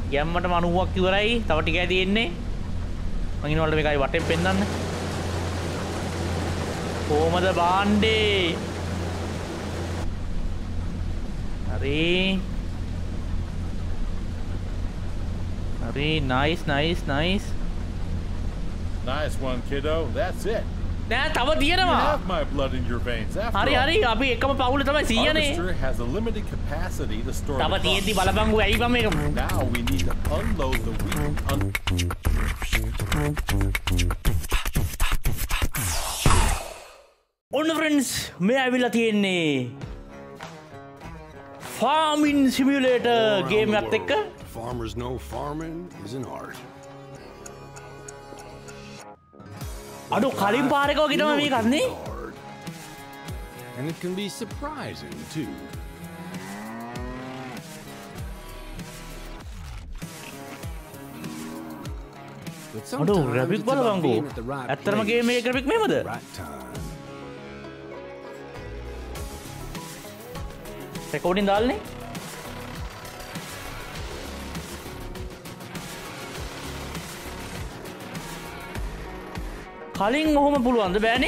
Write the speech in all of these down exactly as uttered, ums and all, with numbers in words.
ගැම්මට අනූවක් ඉවරයි. තව ටිකයි තියෙන්නේ. මං ඉන්නවලට මේකයි වටෙන් පෙන්නන්න. කොහමද බාණ්ඩේ? හරි. හරි nice nice nice. Nice one, kiddo. That's it. නෑ තව තියෙනවා. You have my blood in your veins. After හරි හරි අපි එකම පවුලේ තමයි සීයනේ. Harvester has a limited capacity to store. තව තියෙද්දි බලපංගු ඇයි බම් මේක. Now we need to unload the wheat. Un ඔන්න friends මේ ඇවිල්ලා තියෙන්නේ farming simulator game එකත් එක්ක. Farmers know farming is an art. අඩු කලින් පාරක වගේ තමයි මේක අන්නේ. And it can be surprising too. අඩු graphic බලවංගෝ. ඇත්තටම game එකේ graphic මෙහෙමද? recording දාල්නේ. කලින් ඔහොම පුළුවන්ද බෑනේ?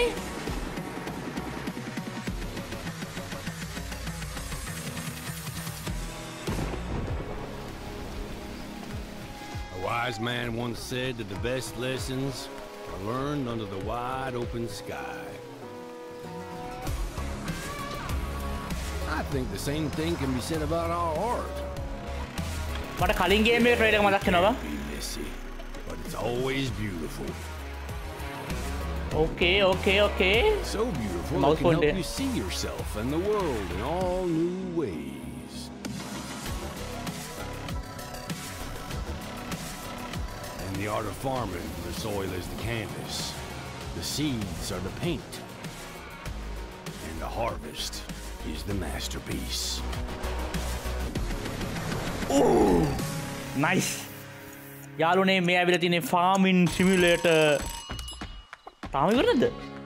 A wise man once said that the best lessons are learned under the wide open sky. I think the same thing can be said about our art. මට කලින් game එකේ trailer එක මතක් වෙනවා. But it's always beautiful. Okay, okay, okay. So beautiful it can help you see yourself and the world in all new ways. In the art of farming, the soil is the canvas, the seeds are the paint, and the harvest is the masterpiece. Ooh, nice. යාළුවනේ මේ ඇවිල්ලා තියෙන්නේ farming simulator. තාම ඉවරද?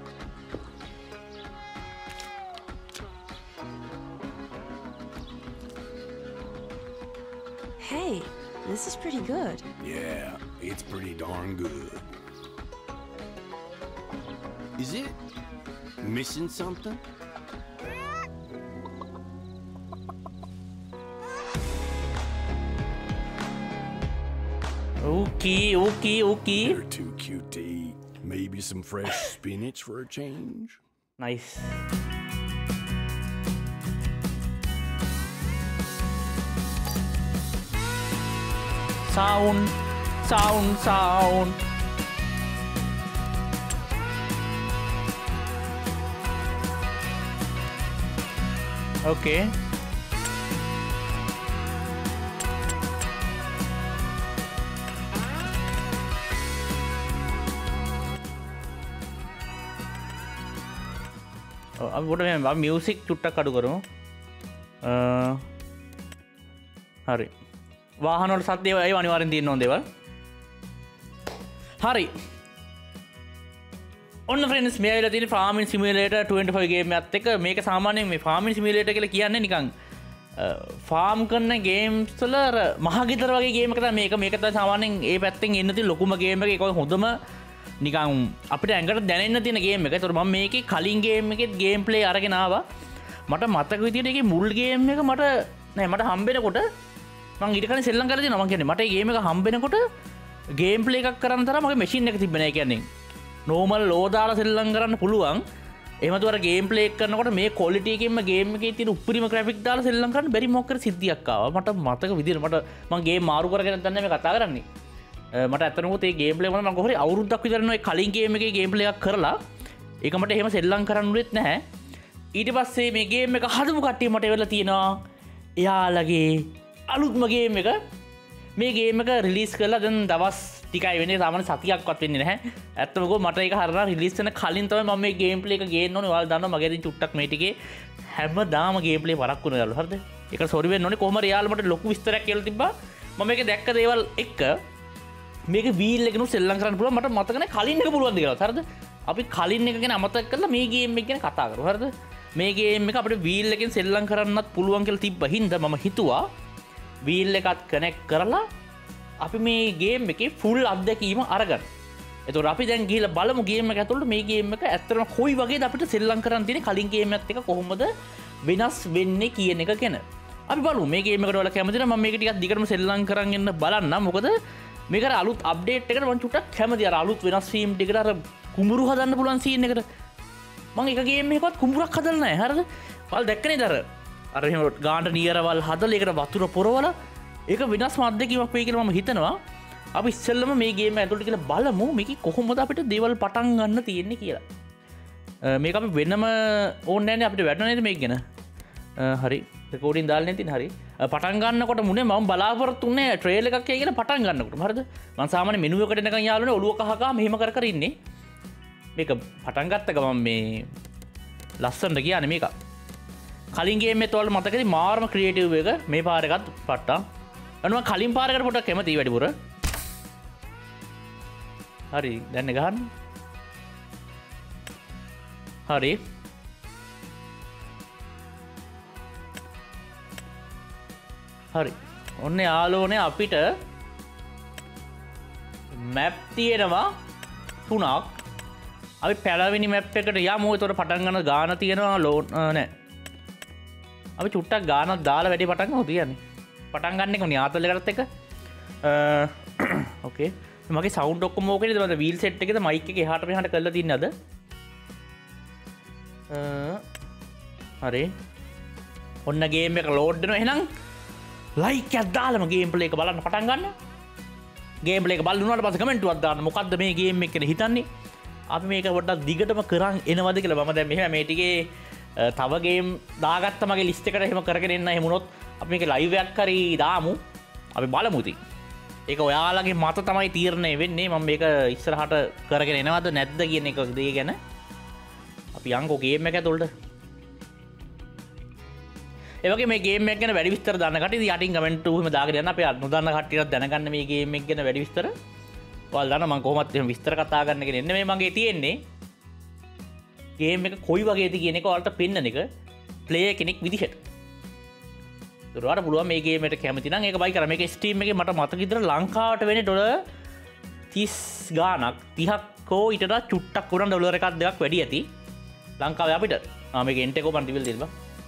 Hey, this is pretty good. Yeah, it's pretty darn good. Is it missing something? Okay, okay, okay. You're too cute to eat. Maybe some fresh spinach for a change? Nice. Sound, sound, sound. Okay. अब boat में अब music चुट्टा कड़ू करूँ हरी वाहन और साथ देवा ये अनिवार्य दिन नौ देवा हरी ඔන්න ෆ්‍රෙන්ඩ්ස් මේ ඇවිල්ලා තියෙන farming simulator twenty five game එකත් එක්ක මේක සාමාන්‍යයෙන් මේ ෆාමින් සිමියුලේටර් කියලා කියන්නේ නිකන් ෆාම් කරන ගේම්ස් වල මහගෙදර වගේ ගේම් එකක් තමයි මේක මේක තමයි සාමාන්‍යයෙන් ඒ පැත්තෙන් එන්න තියෙන ලොකුම ගේම් එක ඒක හොඳම නිකන් අපිට ඇඟට දැනෙන්න තියෙන ගේම් එක. ඒතකොට මම මේකේ කලින් ගේම් එකෙත් ගේම් ප්ලේ අරගෙන ආවා. මට මතක විදියට ඒකේ මුල් ගේම් එක මට නෑ මට හම්බෙනකොට මම ඊට කලින් සෙල්ලම් කරලා තියෙනවා. මම කියන්නේ මට මේ ගේම් එක හම්බෙනකොට ගේම් ප්ලේ එකක් කරන්න තරම් මගේ මැෂින් එක තිබ්බේ නෑ. කියන්නේ නෝමල් ලෝ දාලා සෙල්ලම් කරන්න පුළුවන්. එහෙම තුවර ගේම් ප්ලේ එක කරනකොට මේ ක්වොලිටි එකකින්ම ගේම් එකේ තියෙන උප්පරිම ග්‍රැෆික් දාලා සෙල්ලම් කරන්න බැරි මොකක් කර සිද්ධියක් ආවා. මට මතක විදියට මට මම ගේම් මාරු කරගෙන දැන් මේ කතා කරන්නේ. මට ඇත්තනමුත් ඒ ගේම් ප්ලේ වල මම කොහරි අවුරුද්දක් විතර නෝ ඒ කලින් ගේම් එකේ ගේම් ප්ලේ එකක් කරලා ඒක මට එහෙම සෙල්ලම් කරන්න උනේත් නැහැ. ඊට පස්සේ මේ ගේම් එක හදපු කට්ටිය මට එවලා තියෙනවා එයාලගේ අලුත්ම ගේම් එක. මේ ගේම් එක රිලීස් කරලා දැන් දවස් ටිකයි වෙන්නේ. සාමාන්‍ය සතියක්වත් වෙන්නේ නැහැ. ඇත්තම ගෝ මට ඒක හරියට රිලීස් වෙන කලින් තමයි මම මේ ගේම් ප්ලේ එක ගේන්න ඕනේ. ඔයාලා දන්නවා මගේ ඉතින් චුට්ටක් මේ ටිකේ හැමදාම ගේම් ප්ලේ වරක් වුණා යාළුවා. හරිද? ඒකට සෝරි වෙන්න ඕනේ. කොහොම හරි යාළුවා මට ලොකු විස්තරයක් කියලා තිබ්බා. මම මේක දැක්ක දේවල් එක්ක මේක වීල් එකනු සෙල්ලම් කරන්න පුළුවන්. මට මතක නැහැ කලින් එක පුළුවන්ද කියලා. හරිද? අපි කලින් එක ගැන අමතක කරලා මේ ගේම් එක ගැන කතා කරමු. හරිද? මේ ගේම් එක අපිට වීල් එකෙන් සෙල්ලම් කරන්නත් පුළුවන් කියලා තිබ්බ හින්දා මම හිතුවා වීල් එකත් කනෙක්ට් කරලා අපි මේ ගේම් එකේ ෆුල් අත්දැකීම අරගන්න. එතකොට අපි දැන් ගිහලා බලමු ගේම් එක ඇතුළට මේ ගේම් එක ඇත්තටම කොයි වගේද අපිට සෙල්ලම් කරන්න තියෙන්නේ කලින් ගේම් එකත් එක්ක කොහොමද වෙනස් වෙන්නේ කියන එක ගැන. අපි බලමු මේ ගේම් එකට ඔයාලා කැමති නම් මම මේක ටිකක් දිගටම සෙල්ලම් කරන් යන්න බලන්න. මොකද මේක අර අලුත් අප්ඩේට් එකට මම චුට්ටක් කැමති. අර අලුත් වෙනස් වීම් ටිකට අර කුඹුරු හදන්න පුළුවන් සීන් එකට. මම එක ගේම් එකකවත් කුඹුරක් හදලා නැහැ. හරිද? ඔයාලා දැක්කනේ අර අර එහෙම ගානට නියරවල් හදලා ඒකට වතුර පොරවලා ඒක වෙනස්ම අත්දැකීමක් වෙයි කියලා මම හිතනවා. අපි ඉස්සෙල්ලම මේ ගේම ඇතුළට කියලා බලමු මේක කොහොමද අපිට දේවල් පටන් ගන්න තියෙන්නේ කියලා. මේක අපි වෙනම ඕනේ නැහැ නේ අපිට වැඩ නේද මේක ගැන. හරි රෙකෝඩින් දාලා නැතිනේ හරි. පටන් ගන්නකොට මුනේ මම බලාපොරොත්තු වෙන්නේ ට්‍රේල් එකක් කියලා පටන් ගන්නකොට. හරිද? මම සාමාන්‍ය මෙනු එකට එනකන් යාළුවනේ ඔළුව කහ කහ මෙහෙම කර කර ඉන්නේ. මේක පටන් ගත්ත ගමන් මේ ලස්සනට කියන්නේ මේක. කලින් ගේම් එකේ ඔයාලට මතකද මාරම ක්‍රියේටිව් එක මේ පාර එකත් පට්ටා. අනුම කලින් පාරකට පොඩක් කැමතියි වැඩිපුර. හරි දැන්න ගහන්න. හරි හරි ඔන්න යාලෝනේ අපිට මැප් තියෙනවා තුනක්. අපි පැලවෙනි මැප් එකට යමු. ඒතකොට පටන් ගන්න ගාන තියෙනවා ලෝන් නෑ. අපි චුට්ටක් ගානක් දාලා වැඩි පටන් ගමු තියන්නේ. පටන් ගන්න එක න්‍යාතල එකකට එක. ඕකේ මගේ සවුන්ඩ් ඔක්කොම ඕකේද? මම වීල් සෙට් එකේද මයික් එක එහාට මෙහාට කරලා තින්නේ අද. හරි ඔන්න ගේම් එක ලෝඩ් වෙනවා. එහෙනම් ලයික් එකක් දාලාම ගේම් ප්ලේ එක බලන්න පටන් ගන්න. ගේම් ප්ලේ එක බලුණාට පස්සේ කමෙන්ට්ුවක් දාන්න. මොකද්ද මේ ගේම් එක ගැන හිතන්නේ? අපි මේක පොඩ්ඩක් දිගටම කරන් එනවද කියලා. මම දැන් මෙහෙම මේ ටිකේ තව ගේම් දාගත්ත මගේ ලිස්ට් එකට එහෙම කරගෙන එන්න. එහෙම වුණොත් අපි මේක ලයිව් එකක් හරි දාමු. අපි බලමු ඉතින්. ඒක ඔයාලගේ මත තමයි තීරණය වෙන්නේ. මම මේක ඉස්සරහට කරගෙන එනවද නැද්ද කියන එක දේ ගැන. අපි යන්කෝ ගේම් එක ඇතුළට. ඒ වගේ මේ ගේම් එක ගැන වැඩි විස්තර දන්න කට්ටිය යටින් කමෙන්ට් එහෙම දාගෙන යන්න. අපි නොදන්න කට්ටියට දැනගන්න මේ ගේම් එක ගැන වැඩි විස්තර. ඔයාලා දන්න මම කොහොමද එහෙම විස්තර කතා කරන්න කියන එන්නේ මේ මගේ තියෙන්නේ. ගේම් එක කොයි වගේද කියන එක ඔයාලට පෙන්නන එක ප්ලේයර් කෙනෙක් විදිහට. ඒකට පුළුවන් මේ ගේම් එකට කැමති නම් ඒක බයි කරා. මේක ස්ටීම් එකේ මට මතක විතර ලංකාවට වෙන්නේ ඩොලර් තිස් ගාණක් තිහක් කෝ ඊට වඩා චුට්ටක් උනන ඩොලර් එකක් දෙකක් වැඩි ඇති ලංකාවේ අපිට. ආ මේක එන්ට් එක ඔපන් ටිවිල් දෙන්න බා.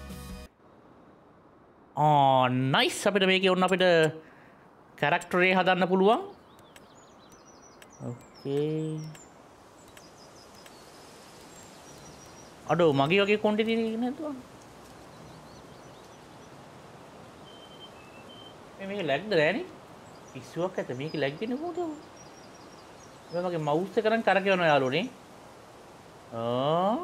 ආ නයිස් අපිට මේකේ ඔන්න අපිට කැරක්ටර් එක හදන්න පුළුවන්. ඕකේ අඩෝ මගේ වගේ කොන්ටි තියෙන්නේ නැතුව මේක ලැග්ද නෑනේ. පිස්සුවක් ඇත මේක ලැග් වෙන්නේ කොහොමද? මේ මගේ මවුස් එක කරන් කරකවනවා යාළුවනේ. ආ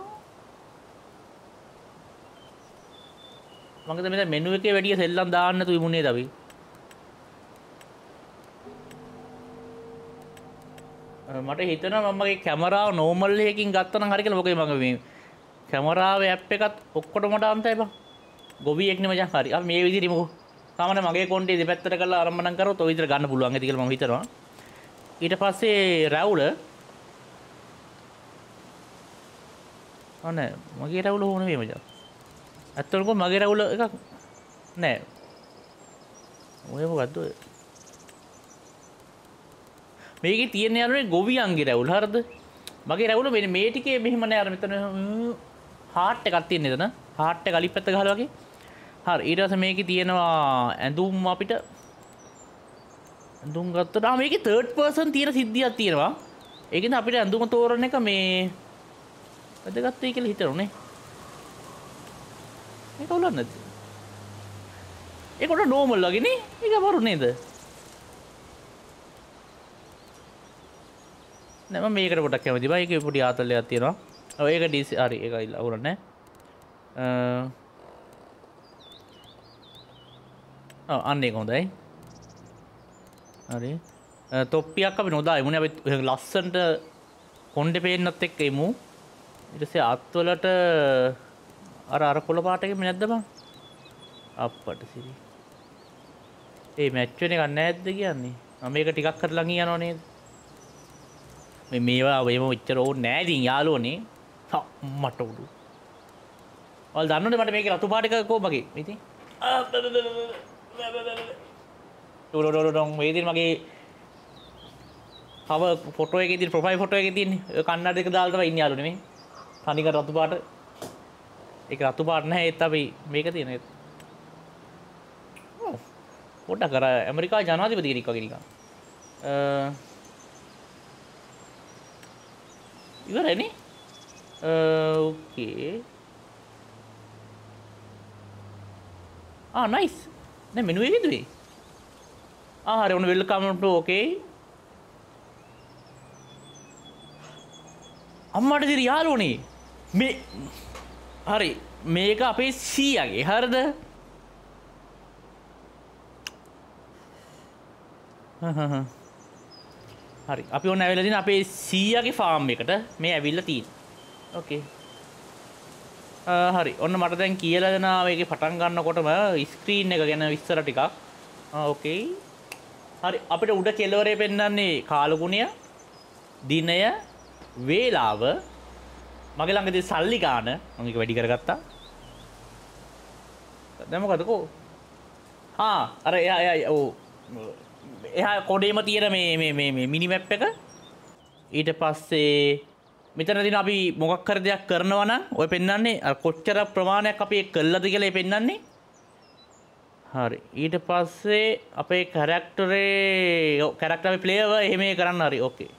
මගද මෙතන මෙනු එකේ වැඩි සෙල්ලම් දාන්න නැතුව ඉමුනේ අපි. මට හිතෙනවා මම මගේ කැමරාව නෝමල් එකකින් ගත්තා නම් හරි කියලා. මොකද මම මේ කැමරාවේ ඇප් එකත් ඔක්කොටම දාන්නයි බං. ගොවියෙක් නේ මචං. හරි අපි මේ විදිහට ඉමුකෝ. සාමාන්‍ය මගේ කොන්ටේ දෙපැත්තට කරලා ආරම්භ කරොත් ඔය විදිහට ගන්න පුළුවන් ඇති කියලා මම හිතනවා. ඊට පස්සේ රැවුල අනේ මගේ රැවුල ඕන නෙමෙයි මචං. ඇත්තටම මගේ රැවුල එකක් නෑ. ඔය මොකද්ද ඔය? මේකේ තියෙන යාළුවනේ ගොවියන්ගේ රැවුල. හරිද? මගේ රැවුල මෙන්න මේ ටිකේ මෙහෙම නෑ. අර මෙතන හાર્ට් එකක් තියෙන නේද? හાર્ට් එක අලිත් පැත්ත ගහලා වගේ. හරි ඊට පස්සේ මේකේ තියෙනවා ඇඳුම් අපිට ඇඳුම් ගත්තා. ආ මේකේ තර්ඩ් පර්සන් තියෙන සිද්ධියක් තියෙනවා. ඒකෙන් අපිට ඇඳුම තෝරන එක මේ වැදගත් වෙයි කියලා හිතනවා නේ. මේක උලන්නේ නැද්ද? ඒක උඩ නෝමල් වගේ නේ. ඒක වරු නේද? නෑ මම මේකට පොඩක් කැමතියි. බා ඒකේ පොඩි ආතල්ලයක් තියෙනවා. ඔව් ඒක ඩීසී හරි ඒක අවුලන්නේ නැහැ. අ අන්න ඒක හොඳයි. හරි. තොප්පියක් අපි නොදා එමුනේ. අපි ලස්සනට කොණ්ඩේ පේන්නත් එක්ක එමු. ඊට පස්සේ අත්වලට අර අර කොළ පාට එකේ නැද්ද බං? අප්පට සිරි. ඒ මැච් වෙන එක නැද්ද කියන්නේ? මම මේක ටිකක් කරලා ළඟින් යනවා නේද? මේ මේවා වෙම උච්චර ඕනේ නෑ ඉතින් යාළුවනේ. හා මට උඩු. ඔයාලා දන්නවද මට මේකේ රතු පාට එක කොහොමගේ? ඉතින් ඩොඩොඩොඩොඩොන් මේ ඉතින් මගේ කව ෆොටෝ එකේ තියෙන ප්‍රොෆයිල් ෆොටෝ එකේ තියෙන කන්නඩ දෙක දාලා තමයි ඉන්නේ යාළුවනේ මේ. තනිකර රතු පාට. ඒක රතු පාට නැහැ ඒත් අපි මේක තියෙන ඒක. ඔව්. පොඩ්ඩක් අර ඇමරිකා ජනාධිපති කෙනෙක් වගේ නිකන්. අ ඉවරනේ. අ ඕකේ. ආ නයිස්. දැන් මෙනු එකේ දුවේ. ආ හරි ඔන්න වෙල්කම් ටු ඕකේ. අම්මට දිරි යාළුවනේ මේ හරි මේක අපේ සීයාගේ හරිද හරි අපි ඔන්න ඇවිල්ලා තියෙන අපේ සීයාගේ ෆාම් එකට මේ ඇවිල්ලා තියෙන්නේ ඕකේ හරි ඔන්න මට දැන් කියලා දෙනවා මේකේ පටන් ගන්නකොටම ස්ක්‍රීන් එක ගැන විස්තර ටිකක් ආ ඕකේ හරි අපිට උඩ කෙළවරේ පෙන්වන්නේ කාලගුණය දිනය වේලාව මගේ ළඟදී සල්ලි ගාන මම ඒක වැඩි කරගත්තා දැන් මොකද කෝ ආ අර එයා එයා ඔව් එහා කොඩේම තියෙන මේ මේ මේ මේ මිනි මැප් එක ඊට පස්සේ මෙතන දින අපි මොකක් කර දෙයක් කරනවා නම් ඔය පෙන්වන්නේ අර කොච්චර ප්‍රමාණයක් අපි ඒක කළාද කියලා ඒ පෙන්වන්නේ හරි ඊට පස්සේ අපේ කැරක්ටරේ කැරක්ටර් අපේ ප්ලේයර් එහෙම කරන්න හරි ඕකේ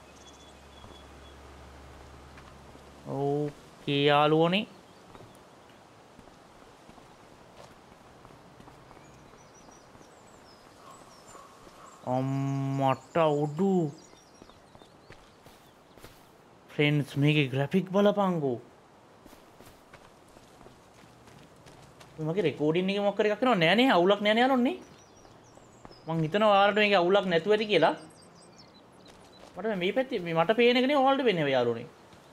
ඕකේ යාළුවනේ අම්මට උඩු ෆ්‍රෙන්ඩ්ස් මේකේ ග්‍රැෆික් බලපංගෝ මගේ රෙකෝඩින් එකේ මොකක් කර එකක් කරනව නෑ නේ අවුලක් නෑ නේ යාළුවනේ මං හිතනවා ඔයාලට මේකේ අවුලක් නැතුව ඇති කියලා මට මේ පැත්තේ මේ මට පේන එක නේ ඔයාලට වෙන්නේ යාළුවනේ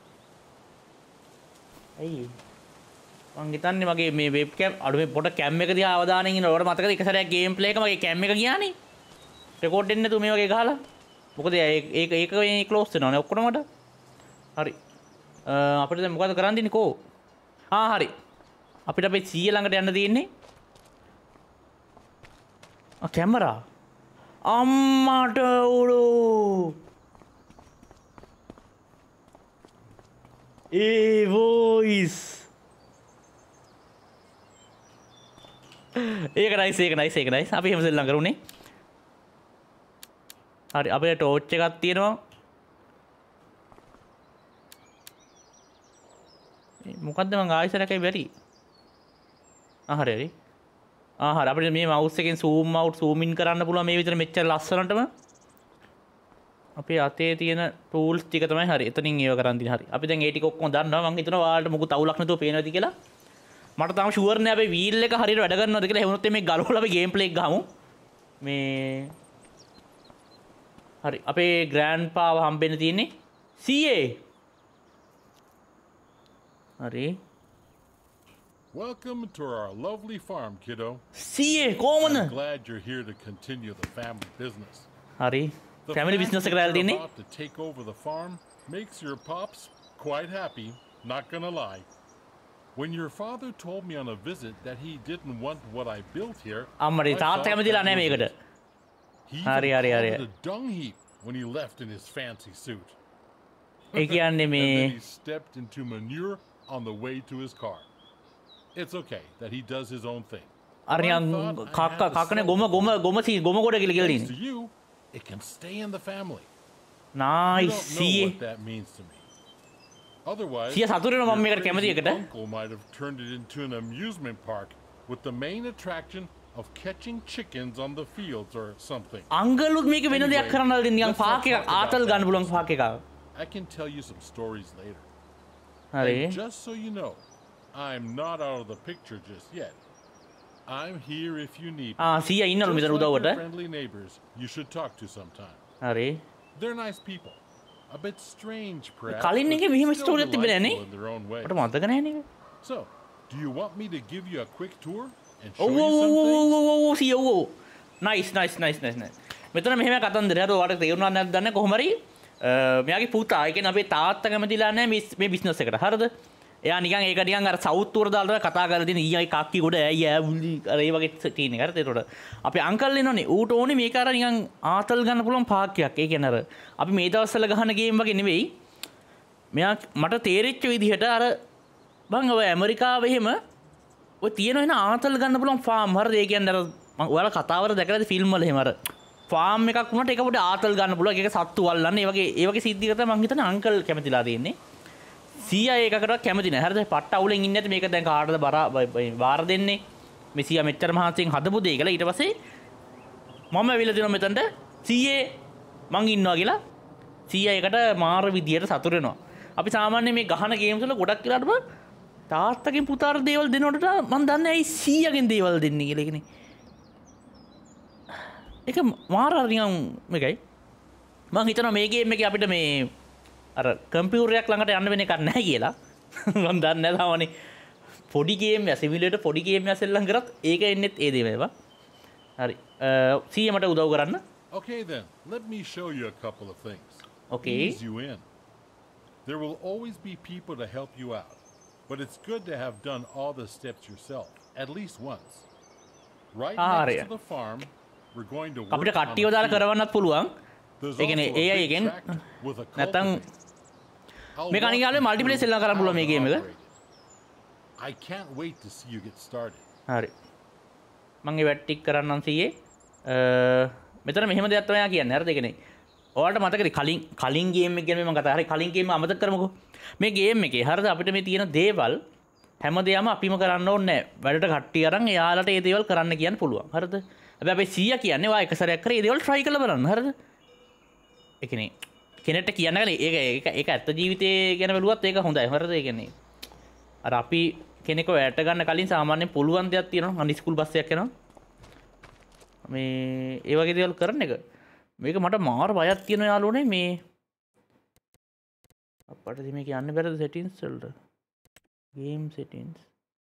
ඇයි මං හිතන්නේ මගේ මේ වෙබ් කැම් අඩු මේ පොඩ කැම් එක දිහා අවධානයෙන් ඉන්න ඔයාලට මතකද එක සැරයක් ගේම් ප්ලේ එක මගේ කැම් එක ගියානේ රෙකෝඩ් දෙන්න නැතුව මේ වගේ ගහලා මොකද ඒක ඒක ඒක මේ ක්ලෝස් වෙනවනේ ඔක්කොම මට හරි අපිට දැන් මොකද කරන් දෙන්නේ කෝ ආ හරි අපිට අපේ සීය ළඟට යන්න තියෙන්නේ ආ කැමරා අම්මට උඩු ඒ වොයිස් ඒක නයිස් ඒක නයිස් ඒක නයිස් අපි එහෙම සෙල්ලම් කරුනේ හරි අපේ ටෝච් එකක් තියෙනවා මොකද්ද මං ආයෙසරකයි බැරි ආ හරි හරි ආ හරි අපිට මේ මවුස් එකෙන් zoom out zoom in කරන්න පුළුවන් මේ විතර මෙච්චර ලස්සනටම අපේ අතේ තියෙන ටූල්ස් ටික තමයි හරි එතනින් ඒව කරන් දින හරි අපි දැන් ඒ ටික ඔක්කොම දන්නවා මං හිතනවා ඔයාලට මොකුත් අවුලක් නැතුව පේනවාද කියලා මට තාම ෂුවර් නෑ අපේ වීල් එක හරියට වැඩ කරනවද කියලා එහෙම වුණොත් මේ ගලවලා අපි ගේම් ප්ලේ එක ගහමු මේ හරි අපේ ග්‍රෑන්ඩ් පාව හම්බෙන්න තියෙන්නේ සීඒ හරි Welcome to our lovely farm, kiddo. සීඒ කොහොමද I'm glad you're here to continue the family business. හරි The family fact business that එකට you're ඇවිල්ලා තියෙන්නේ about to take over the farm makes your pops quite happy, not gonna lie. When your father told me on a visit that he didn't want what I built here, අම්මට I තාත්තා thought කැමතිලා that නැහැ was මේකට it. He හරි even හරි called හරි it a dung heap when he left in his fancy suit. ඒ කියන්නේ And මේ then he stepped into manure on the way to his car. It's okay that he does his own thing. අරියන් I thought I කක්ක had to කකනේ sell ගොම it. ගොම ගොම සී ගොම කොට කියලා කියලා Thanks to තියෙන්නේ you, it can stay in the family. You nice don't know සීයේ what that means to me. Otherwise, සීය සතුටු වෙනවා මම your මේකට කැමති crazy එකට uncle might have turned it into an amusement park with the main attraction of catching chickens on the fields or something. අංගලුත් මේක වෙන දෙයක් කරන්න හදලා දෙන්නේ නිකන් let's not පාක් එකක් talk about ආතල් that ගන්න පුළුවන් just පාක් එකක් I can tell you some stories later. හරි And just so you know, I'm not out of the picture just yet. I'm here if you need me. ආ සීයා ඉන්නලු Just මෙතන like උදව්වට your friendly neighbors you should talk to sometime. හරි They're nice people. A bit strange, perhaps. කලින් but එකේ මෙහෙම still ස්ටෝරියක් තිබෙන්නේ නැහැ delightful in their own way. මට මතක නැහැ නේද So, do you want me to give you a quick tour and show ඔව් you ඔව් some ඔව් things? ඔව් ඔව් සීයා ඔව් nice nice nice nice nice මෙතන මෙහෙම කතන්දරය හරි ඔයාලට තේරුණා නැද්ද දන්නේ කොහොම හරි මෙයාගේ පුතා ඒ කියන්නේ අපේ තාත්තා කැමතිලා නැහැ මේ මේ බිස්නස් එකට හරිද එයා නිකන් ඒක නිකන් අර සවුත් උර දාලා කතා කරලා තියෙන ඊයයි කක්කි ගොඩ ඇයි ඈ බුලි අර ඒ වගේ සීන් එක හරිද ඒතකොට අපි අංකල් එනෝනේ ඌට ඕනේ මේක අර නිකන් ආතල් ගන්න පුළුවන් පාක්කයක් ඒ කියන්නේ අර අපි මේ දවස්වල ගහන ගේම් වගේ නෙවෙයි මෙයා මට තේරිච්ච විදිහට අර බං ඔය ඇමරිකාවේ එහෙම ඔය තියෙන වෙන ආතල් ගන්න පුළුවන් ෆාම් හරිද ඒ කියන්නේ අර ඔයාලා කතාවර දැකලාද ෆිල්ම් වල එහෙම අර ෆාම් එකක් වුණාට ඒක පොඩි ආතල් ගන්න පුළුවන් ඒක සත්තු වල්ලන්න ඒ වගේ ඒ වගේ සිද්ධියකට මං හිතන්නේ අංකල් කැමතිලා තියෙන්නේ සීයා ඒකකට කැමති නැහැ හරිද පට්ට අවුලෙන් ඉන්නේ නැති මේක දැන් කාටද බාර දෙන්නේ මේ සීයා මෙච්චර මහන්සියෙන් හදපු දෙය කියලා ඊට පස්සේ මම ඇවිල්ලා දෙනවා මෙතනට සීයේ මං ඉන්නවා කියලා සීයා ඒකට මාර විදියට සතුටු වෙනවා අපි සාමාන්‍යයෙන් මේ ගහන ගේම්ස් වල ගොඩක් වෙලාට බා තාත්තගෙන් පුතාට දේවල් දෙනකොට මම දන්නේ ඇයි සීයාගෙන් දේවල් දෙන්නේ කියලා ඒකනේ ඒක මාර නිකන් මේකයි මං හිතනවා මේ ගේම් එකේ අපිට මේ අර කම්පියුටරයක් ළඟට යන්න වෙන එකක් නැහැ කියලා මම දන්නේ නැහැ තාමනේ පොඩි ගේම් එක සිමියුලේටර් පොඩි ගේම් එකක් සෙල්ලම් කරත් ඒක එන්නේත් ඒ දේ වේවා හරි සීයා මට උදව් කරන්න Okay then, let me show you a couple of things. Okay. Ease you in. There will always be people to help you out, but it's good to have done all the steps yourself, at least once. Right next to the farm, we're going to work අපිට කට්ටියව දාලා කරවන්නත් පුළුවන්. ඒ කියන්නේ A I එකෙන් නැත්නම් මේ කණිකාලේ multiplayer සෙල්ලම් කරන්න පුළුවන් මේ ගේම් එක. I can't wait to see you get started. හරි. මම ඒ වැට් ටික් කරන්නම් සීයේ. මෙතන මෙහෙම දෙයක් තමයි කියන්නේ. හරිද? ඒ කියන්නේ ඔයාලට මතකද කලින් කලින් ගේම් එක ගැන මම කතා කරේ කලින් ගේම් අමතක කරමුකෝ. මේ ගේම් එකේ හරිද අපිට මේ තියෙන දේවල් හැමදේම අපිම කරන්න ඕනේ නැහැ. වැඩට කට්ටිය අරන් එයාලට ඒ දේවල් කරන්න කියන්න පුළුවන්. හරිද? හැබැයි අපි සීයා කියන්නේ ඔයා එක සැරයක් කරේ ඒ දේවල් try කරලා බලන්න. හරිද? ඒ කියන්නේ කෙනෙක්ට කියන්න ගන්නේ ඒක ඒක ඒක ඇත්ත ජීවිතේ ගැන බැලුවත් ඒක හොඳයි. හරිද? ඒ කියන්නේ අර අපි කෙනෙක්ව වැට ගන්න කලින් සාමාන්‍යයෙන් පුළුවන් දෙයක් තියෙනවා. අනිත් ස්කූල් බස් එකක් යනවා. මේ ඒ වගේ දේවල් කරන එක මේක මට මාර බයක් තියෙනවා යාළුවනේ මේ අපට ඉතින් මේක යන්න බැරිද settings වලට game settings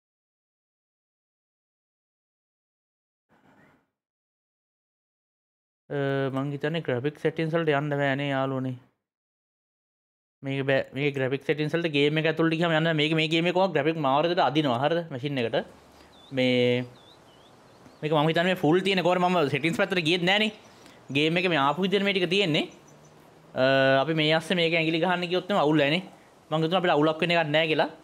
මං හිතන්නේ graphic settings වලට යන්න බෑනේ යාළුවනේ මේක බෑ මේක graphic settings වලට game එක ඇතුළට ගියාම යන්න මේක මේ game එක කොහොමද graphic මාර දෙකට අදිනවා හරිද machine එකට මේ මේක මම හිතන්නේ මේ full තියෙන කොහොම මම settings පැත්තට ගියෙත් නෑනේ ගේම් එකේ මේ ආපු විදිහට මේ ටික තියෙන්නේ අපි මේ ඇස්සේ මේක ඇඟිලි ගහන්න ගියොත් නෙම අවුල් නැනේ මම හිතුවා අපිට අවුලක් වෙන එකක් නෑ කියලා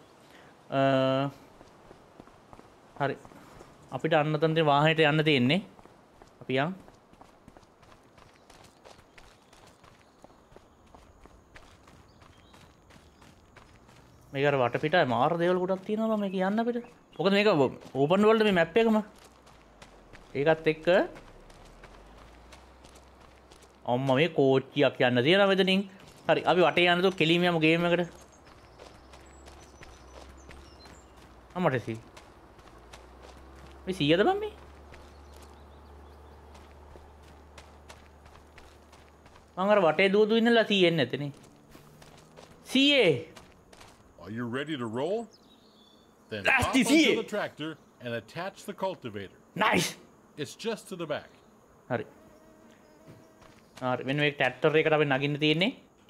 හරි අපිට අන්න තන්දේ වාහනේට යන්න තියෙන්නේ අපි යන් මේක අර වටපිටාවේ මාර දේවල් කොටක් තියෙනවා මේක යන්න අපිට මොකද මේක ඕපන් වර්ල්ඩ් මේ මැප් එකම ඒකත් එක්ක අම්මා මේ කෝච්චියක් යන්න තියෙනවා මෙතනින්. හරි අපි වටේ යන්න දෝ කෙලිම යමු ගේම් එකට. අම්මට සී. මේ සීයද බම් මේ? මං අර වටේ දුව දුව ඉන්නලා සී එන්නේ නැතනේ. සීයේ. Are you ready to roll? Then That's hop the onto C. the tractor and attach the cultivator. Nice. It's just to the back. හරි. හරි මෙන්න මේ ට්‍රැක්ටර් එකට අපි නගින්න තියෙන්නේ.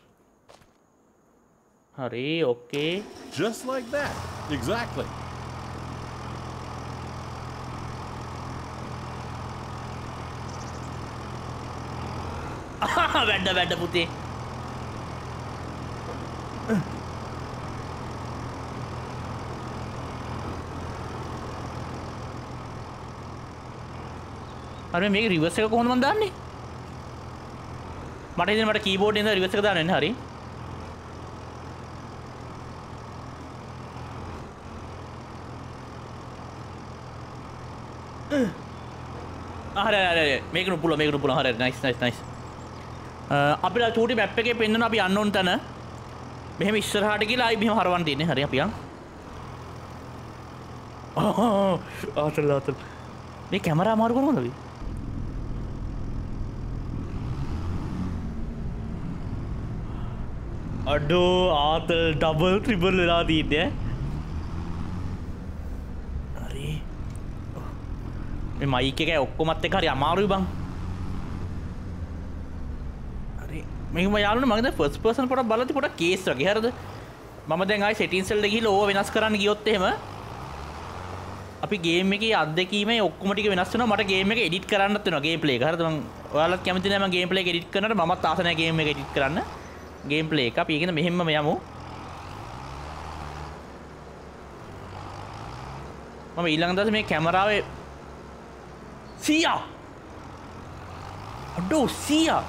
හරි ඕකේ. Just like that. Exactly. වැඩ වැඩ පුතේ. අර මේක රිවර්ස් එක කොහොමද මන් දාන්නේ? මට ඉතින් මට කීබෝඩ් එකෙන් රිවර්ස් එක දාන්න වෙන්නේ හරි. හරි හරි මේක නුපුල මේක නුපුල හරි නයිස් නයිස් නයිස්. අපිට චූටි මැප් එකේ පෙන්නන අපි යන්න ඕන තැන මෙහෙම ඉස්සරහට ගිහලා ආයි මෙහෙම හරවන්න තියෙන්නේ. හරි අපි යන්. ආතල් ආතල්. මේ කැමරා මාරු කරනවද අපි? අඩෝ ආතල් ඩබල් ට්‍රිපල් වෙලා තියෙන්නේ. හරි. මේ මයික් එක ඔක්කොමත් එක්ක හරි අමාරුයි බං. හරි. මේක මම යාළුවනේ මම දැන් ෆස්ට් පර්සන් පොඩක් බලද්දි පොඩක් කේස් වගේ හරිද? මම දැන් ආයි settings වලට ගිහලා ඕව වෙනස් කරන්න ගියොත් එහෙම අපි ගේම් එකේ අත්දැකීමේ ඔක්කොම ටික වෙනස් වෙනවා. මට ගේම් එක එඩිට් කරන්නත් වෙනවා ගේම් ප්ලේ එක. හරිද? මම ඔයාලත් කැමති නැහැ මම ගේම් ප්ලේ එක එඩිට් කරනකොට මමත් ආස නැහැ ගේම් එක එඩිට් කරන්න. ගේම් ප්ලේ එක අපි කියන මෙහෙම්ම යමු. මම ඊළඟ දවසේ මේ කැමරාවේ සීයා අඩෝ සීයා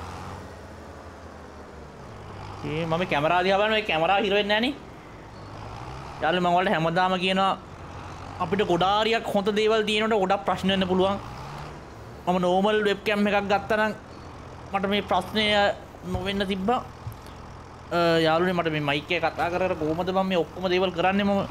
ඒ මම කැමරා දිහා බලන මේ කැමරාව හිර වෙන්නේ නැහැ නේ. යාළුවෝ මම වලට හැමදාම කියනවා අපිට ගොඩාරියක් හොඳ දේවල් තියෙනකොට ගොඩක් ප්‍රශ්න වෙන්න පුළුවන්. මම normal webcam එකක් ගත්තා නම් මට මේ ප්‍රශ්නය නොවෙන්න තිබ්බා. යාළුවනේ මට මේ මයික් එක කතා කර කර කොහොමද මම මේ ඔක්කොම දේවල් කරන්නේ මම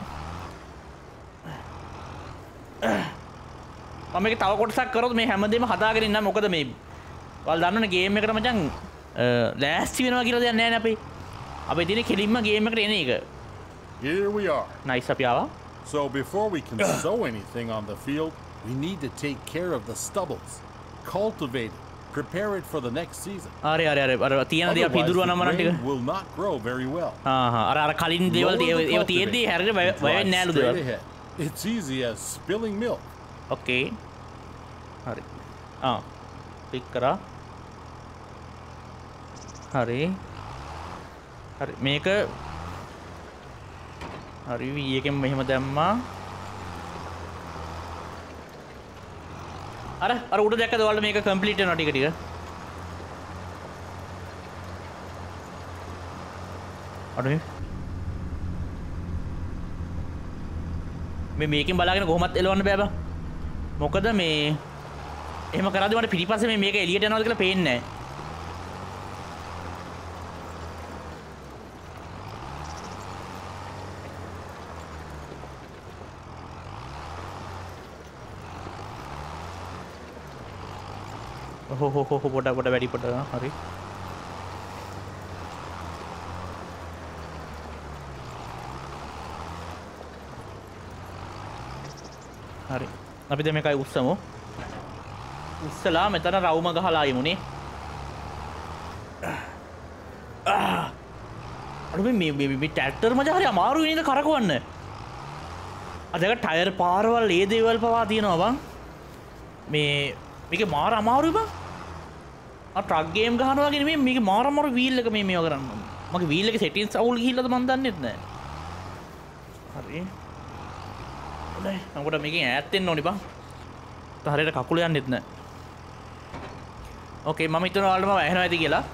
මම මේක තව කොටසක් කරොත් මේ හැමදේම හදාගෙන ඉන්නම්. මොකද මේ ඔයාලා දන්නවනේ ගේම් එකට මචං ලෑස්ති වෙනවා කියලා දෙයක් නැහැ නේ අපි. අපි දිනේ කෙලින්ම ගේම් එකට එන එක. Here we are. Nice අපි ආවා. So before we can sow anything on the field, we need to take care of the stubbles, cultivate it, prepare it for the next season. අර අර අර අර තියෙන දේ අපි ඉදුරුවා නම් මරන් ටික will not grow very well. ආ හා අර අර කලින් දේවල් ඒව තියෙද්දි හැරියට බය වෙන්නේ නෑලු දේවල්. It's easy as spilling milk. Okay. හරි. ආ ක්ලික් කරා. හරි. හරි මේක හරි V එකෙන් මෙහෙම දැම්මා. අර අර උඩ දැක්කද ඔයාලට මේක කම්ප්ලීට් වෙනවා ටික ටික. අඩේ මේ මේකෙන් බලාගෙන කොහොමත් එලවන්න බෑ බං. මොකද මේ එහෙම කරාද මට පිටිපස්සේ මේ මේක එළියට යනවාද කියලා පේන්නේ නැහැ. හෝ හෝ හෝ පොඩ පොඩ වැඩි පොඩ හරි. හරි. අපි දැන් මේකයි උස්සමු. උස්සලා මෙතන රවුම ගහලා යමුනේ. අර මේ මේ මේ ට්‍රැක්ටර් මචං හරි අමාරුයි නේද කරකවන්න. අදක ටයර් පාරවල් ඒ දේවල් පවා තියෙනවා බං. මේ මේක මාර අමාරුයි බං. ආ ට්‍රක් ගේම් ගහනවා වගේ නෙමෙයි මේක මාර අමාරු වීල් එක මේ මේව කරන්න. මගේ වීල් එකේ සෙටින්ග්ස් අවුල් ගිහිල්ලාද මන් දන්නෙත් නෑ. හරි. නෑ මම මේකෙන් ඈත් වෙන්න ඕනි බං. හරියට කකුල යන්නෙත් නෑ. ඕකේ මම හිතනවා ඔයාලට මම ඇහෙනවා ඇති කියලා.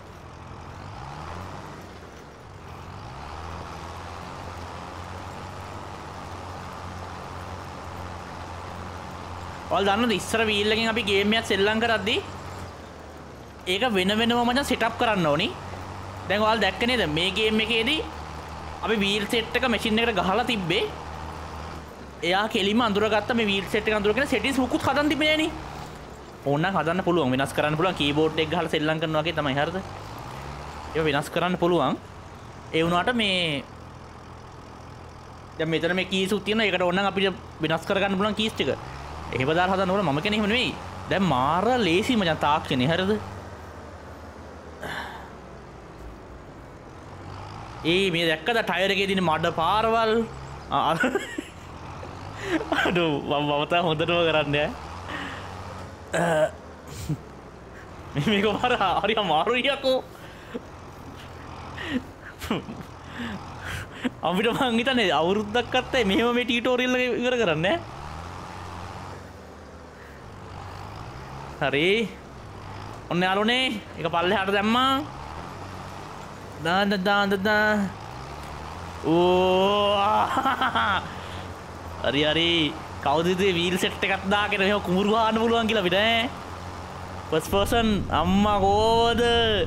ඔයාලා දන්නවද ඉස්සර වීල් එකෙන් අපි ගේම් එකක් සෙල්ලම් කරද්දී ඒක වෙන වෙනම මචං සෙටප් කරන්න ඕනි. දැන් ඔයාලා දැක්ක නේද මේ ගේම් එකේදී අපි වීල් සෙට් එක මැෂින් එකට ගහලා තිබ්බේ. එයා කෙලින්ම අඳුරගත්ත මේ වීල් සෙට් එක අඳුරගෙන සෙටින්ග්ස් මුකුත් හදන්න තිබ්බේ නෑනේ. ඕනනම් හදන්න පුළුවන් වෙනස් කරන්න පුළුවන් කීබෝඩ් එක ගහලා සෙල්ලම් කරනවා වගේ තමයි හරිද? ඒක වෙනස් කරන්න පුළුවන්. ඒ වුණාට මේ දැන් මෙතන මේ කීස් උත් තියෙනවා. ඒකට ඕනනම් අපිට වෙනස් කරගන්න පුළුවන් කීස් ටික. එහෙම දාලා හදන්න ඕන මම කියන්නේ එහෙම නෙවෙයි. දැන් මාර ලේසි මචං තාක්ෂණේ හරිද? ඒ මේ දැක්කද ටයර් එකේ තියෙන මඩ පාරවල් අඩෝ මම මම තා හොඳටම කරන්නේ ඈ මේක මාර හරි අමාරුයි යකෝ අපිට මං හිතන්නේ අවුරුද්දක් අත්තේ මෙහෙම මේ ටියුටෝරියල් එක ඉවර කරන්නේ හරි ඔන්න යාළුවනේ ඒක පල්ලෙහාට දැම්මා දාන්න දාන්න දාන්න ඕ හරි හරි කවුද ඉතින් වීල් සෙට් එකක් දාගෙන එහෙම කුඹුරු ගහන්න පුළුවන් කියලා අපිට ඈ ෆස්ට් පර්සන් අම්මා කොහොමද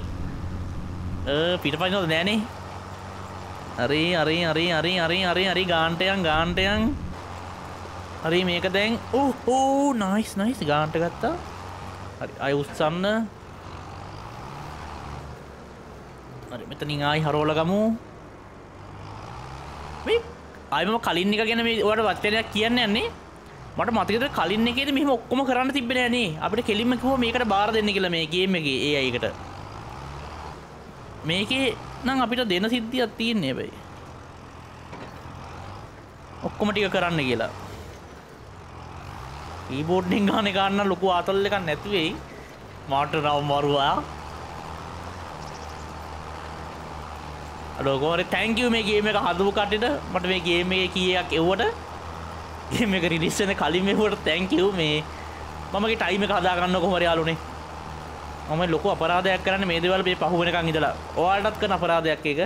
අ පිටපයින්වල නෑනේ හරි හරි හරි හරි හරි හරි හරි ගාන්ටයන් ගාන්ටයන් හරි මේක දැන් ඕ ඕ නයිස් නයිස් ගාන්ට ගත්තා හරි අය උස්සන්න හරි මෙතනින් ආයි හරවලා ගමු මේ ආයි මම කලින් එක ගැන මේ ඔයාලට වචනයක් කියන්න යන්නේ මට මතකද කලින් එකේදී මෙහෙම ඔක්කොම කරන්න තිබ්බේ නෑ නේ අපිට කෙලින්ම කිව්වා මේකට බාර දෙන්න කියලා මේ ගේම් එකේ ඒ අය එකට මේකේ නම් අපිට දෙන සිද්ධියක් තියෙන්නේ හැබැයි ඔක්කොම ටික කරන්න කියලා. කීබෝඩ් එකෙන් ගන්න ගන්න ලොකු ආතල් එකක් නැති වෙයි. මාට නම් මරුවා. අලෝ ගෝරේ thank you මේ ගේම් එක හදපු කට්ටියට මට මේ ගේම් එකේ කී එකක් එව්වට ගේම් එක රිලීස් වෙන කලින් මෙවට thank you මේ මමගේ ටයිම් එක හදා ගන්න කොහොමද යාළුවනේ. මම ලොකු අපරාධයක් කරන්නේ මේ දේවල් මේ පහු වෙනකන් ඉඳලා. ඔයාලටත් කරන අපරාධයක් එක.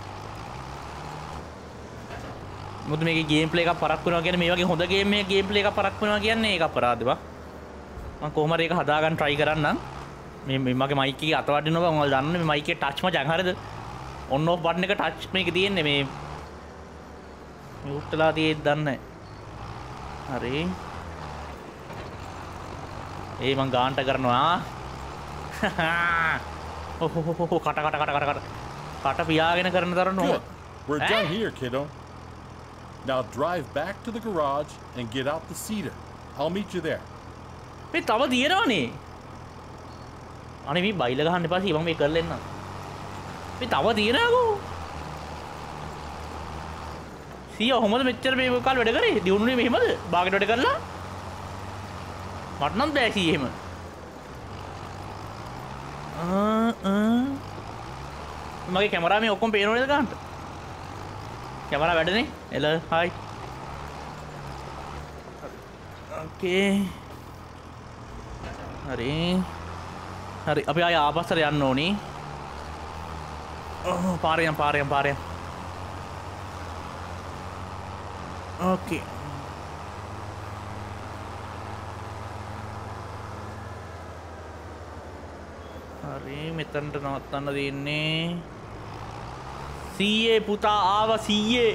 මොකද මේකේ ගේම් ප්ලේ එකක් පරක් වෙනවා කියන්නේ මේ වගේ හොඳ ගේම් එකේ ගේම් ප්ලේ එකක් පරක් වෙනවා කියන්නේ ඒක අපරාධයක්. මම කොහොම හරි ඒක හදා ගන්න try කරන්නම්. මේ මගේ මයික් එකේ අත වදිනවා මම දන්නේ මේ මයික් එකේ ටච් මචං හරියද? on off button එක ටච් මේක තියෙන්නේ මේ මියුට් වෙලා තියෙද්දි දන්නේ නැහැ. හරි. ඒ මං ගාන්ට කරනවා. ඔහ් ඔහ් ඔහ් කට කට කට කට කට පියාගෙන කරන තරම් නෝ. We're done here, kiddo. Now drive back to the garage and get out the cedar. I'll meet you there. මේ තව තියෙනවනේ. අනේ මේ බයිල ගහන්න එපා සී මම මේ කරලා එන්නම්. මේ තව තියෙනකෝ. සී ඔහොමද මෙච්චර මේ කාල වැඩ කරේ? දිනුනේ මෙහෙමද? බාගෙට වැඩ කරලා? මට නම් බෑ සී එහෙම. ආ ආ මගේ කැමරාව මේ ඔක්කොම පේනවද ගන්නට? කැමරාව වැඩනේ. එල හයි. ඕකේ. හරි. හරි අපි ආය ආපස්සට යන්න ඕනි. ඔව් පාරේ යන් පාරේ යන් පාරේ යන්. ඕකේ. හරි මෙතනට නවත්තන්න දෙන්නේ. සීයේ පුතා ආවා සීයේ.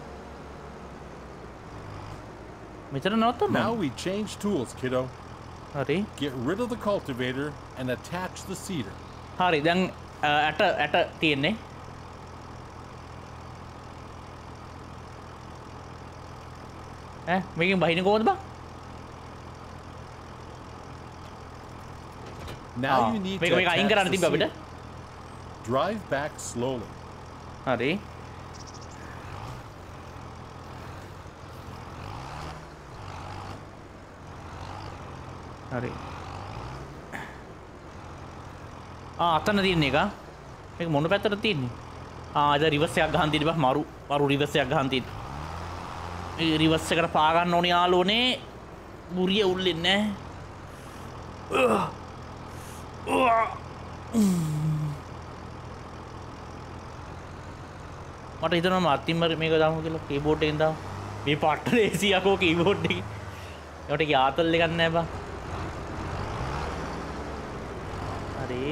මෙතන නවත්තන්න. Now we change tools, kiddo. හරි. Get rid of the cultivator and attach the cedar. හරි දැන් ඇට ඇට තියෙන්නේ. ඈ මේකෙන් බහින්නේ කොහොමද බං? Now you need to මේක මේක අයින් කරන්න තිබ්බ අපිට. Drive back slowly. හරි. හරි. ආ අතන තියෙන එක. මේක මොන පැත්තටද තියෙන්නේ? ආ අද රිවර්ස් එකක් ගහන් තියෙන්න බා මරු මරු රිවර්ස් එකක් ගහන් තියෙන්න. මේ රිවර්ස් එකට පා ගන්න ඕනේ යාළුවනේ. බුරිය උල්ලෙන්නේ නැහැ. මට හිතෙනවා මාත්‍තිම්ම මේක දාමු කියලා කීබෝඩ් එකෙන් දාමු. මේ පට්ට ලේසි යකෝ කීබෝඩ් එකේ. ඒකට යාතල් එකක් නැහැ බා. හරි.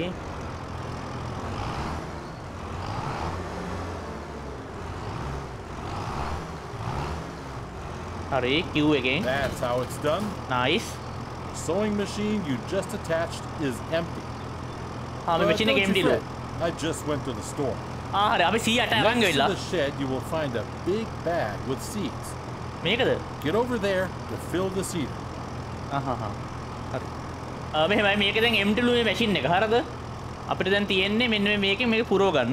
Hurry, Q again. That's how it's done. Nice. Sewing machine you just attached is empty. Ah, my machine is empty. I just went to the store. Ah, hurry. Abhi see at Next to the shed, you will find a big bag with seeds. Mekada? Get over there to fill the seed. Ah, ha, ha. Hurry. Ah, me, me, meke then empty lu machine එක හරිද? අපිට දැන් තියෙන්නේ මෙන්න මේකෙන් මේක පුරව ගන්න.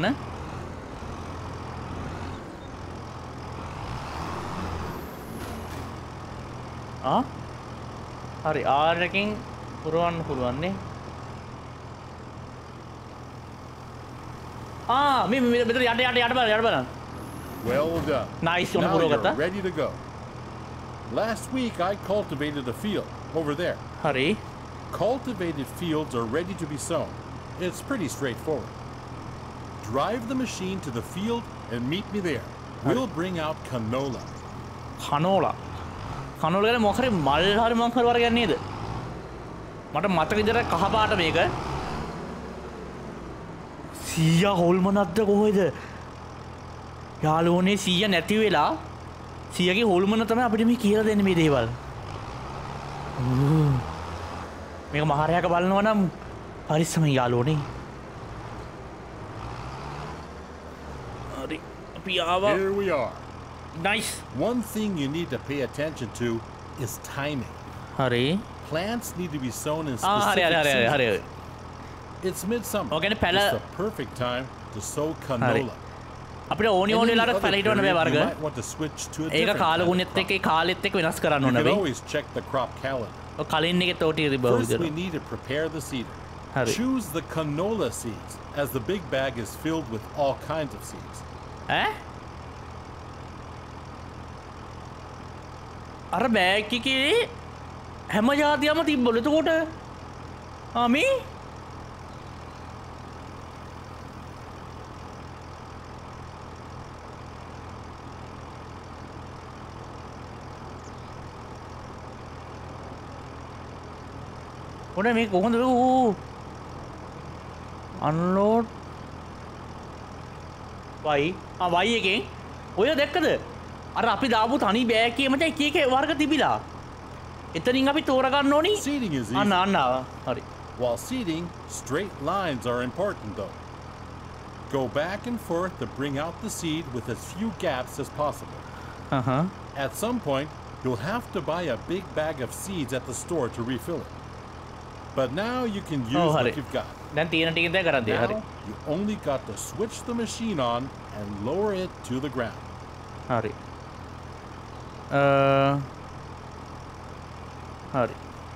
ආ හරි R එකකින් පුරවන්න පුළුවන් නේ. ආ මේ මෙතන යට යට යට බලන්න යට බලන්න. Well done. Nice on now පුරවගත්තා. you're ready to go. Last week I cultivated a field over there. හරි. Cultivated fields are ready to be sown. It's pretty straightforward. Drive the machine to the field and meet me there. We'll bring out canola. Canola. Canola කියන්නේ මොකක් හරි මල් හරි මොකක් හරි වර්ගයක් නේද? මට මතක විදිහට කහ පාට මේක. සීයා හොල්මනක්ද කොහෙද? යාළුවනේ සීයා නැති වෙලා සීයාගේ හොල්මන තමයි අපිට මේ කියලා දෙන්නේ මේ දේවල්. මේක මහරයක බලනවා නම් පරිස්සමෙන් යාළුවනේ. හරි අපි ආවා. Here we are. Nice. One thing you need to pay attention to is timing. Hurry. Plants need to be sown in Ah, specific hurry, hurry, hurry, hurry. seasons. It's midsummer. Okay, pala- It's the perfect time to sow canola. අපිට ඕනි ඕනි වෙලාවට පැල හිටවන්න බෑ වර්ග. ඒක කාලගුණෙත් එක්ක කාලෙත් එක්ක වෙනස් කරන්න ඕන වෙයි. ඔය කලින් එකේ තෝටි තිබ්බා විදියට. We need to prepare the seeder. Choose the canola seeds, as the big bag is filled with all kinds of seeds. Eh? අර බෑග් එකේ හැම જાතියක්ම තිබ්බලු. එතකොට ආ මේ ඔන්න මේ කොහොමද ඌ අන්ලෝඩ් වයි ආ වයි එකෙන් ඔය දැක්කද අර අපි දාපු තනි බෑග් එකේ මචං එක එක වර්ග තිබිලා එතනින් අපි තෝරගන්න ඕනි අන්න අන්න හරි. While seeding, straight lines are important though. Go back and forth to bring out the seed with as few gaps as possible. Uh-huh. At some point, you'll have to buy a big bag of seeds at the store to refill it. But now you can use oh, what you've got. Then now you only got to switch the machine on and lower it to the ground. Hari. Uh, hari.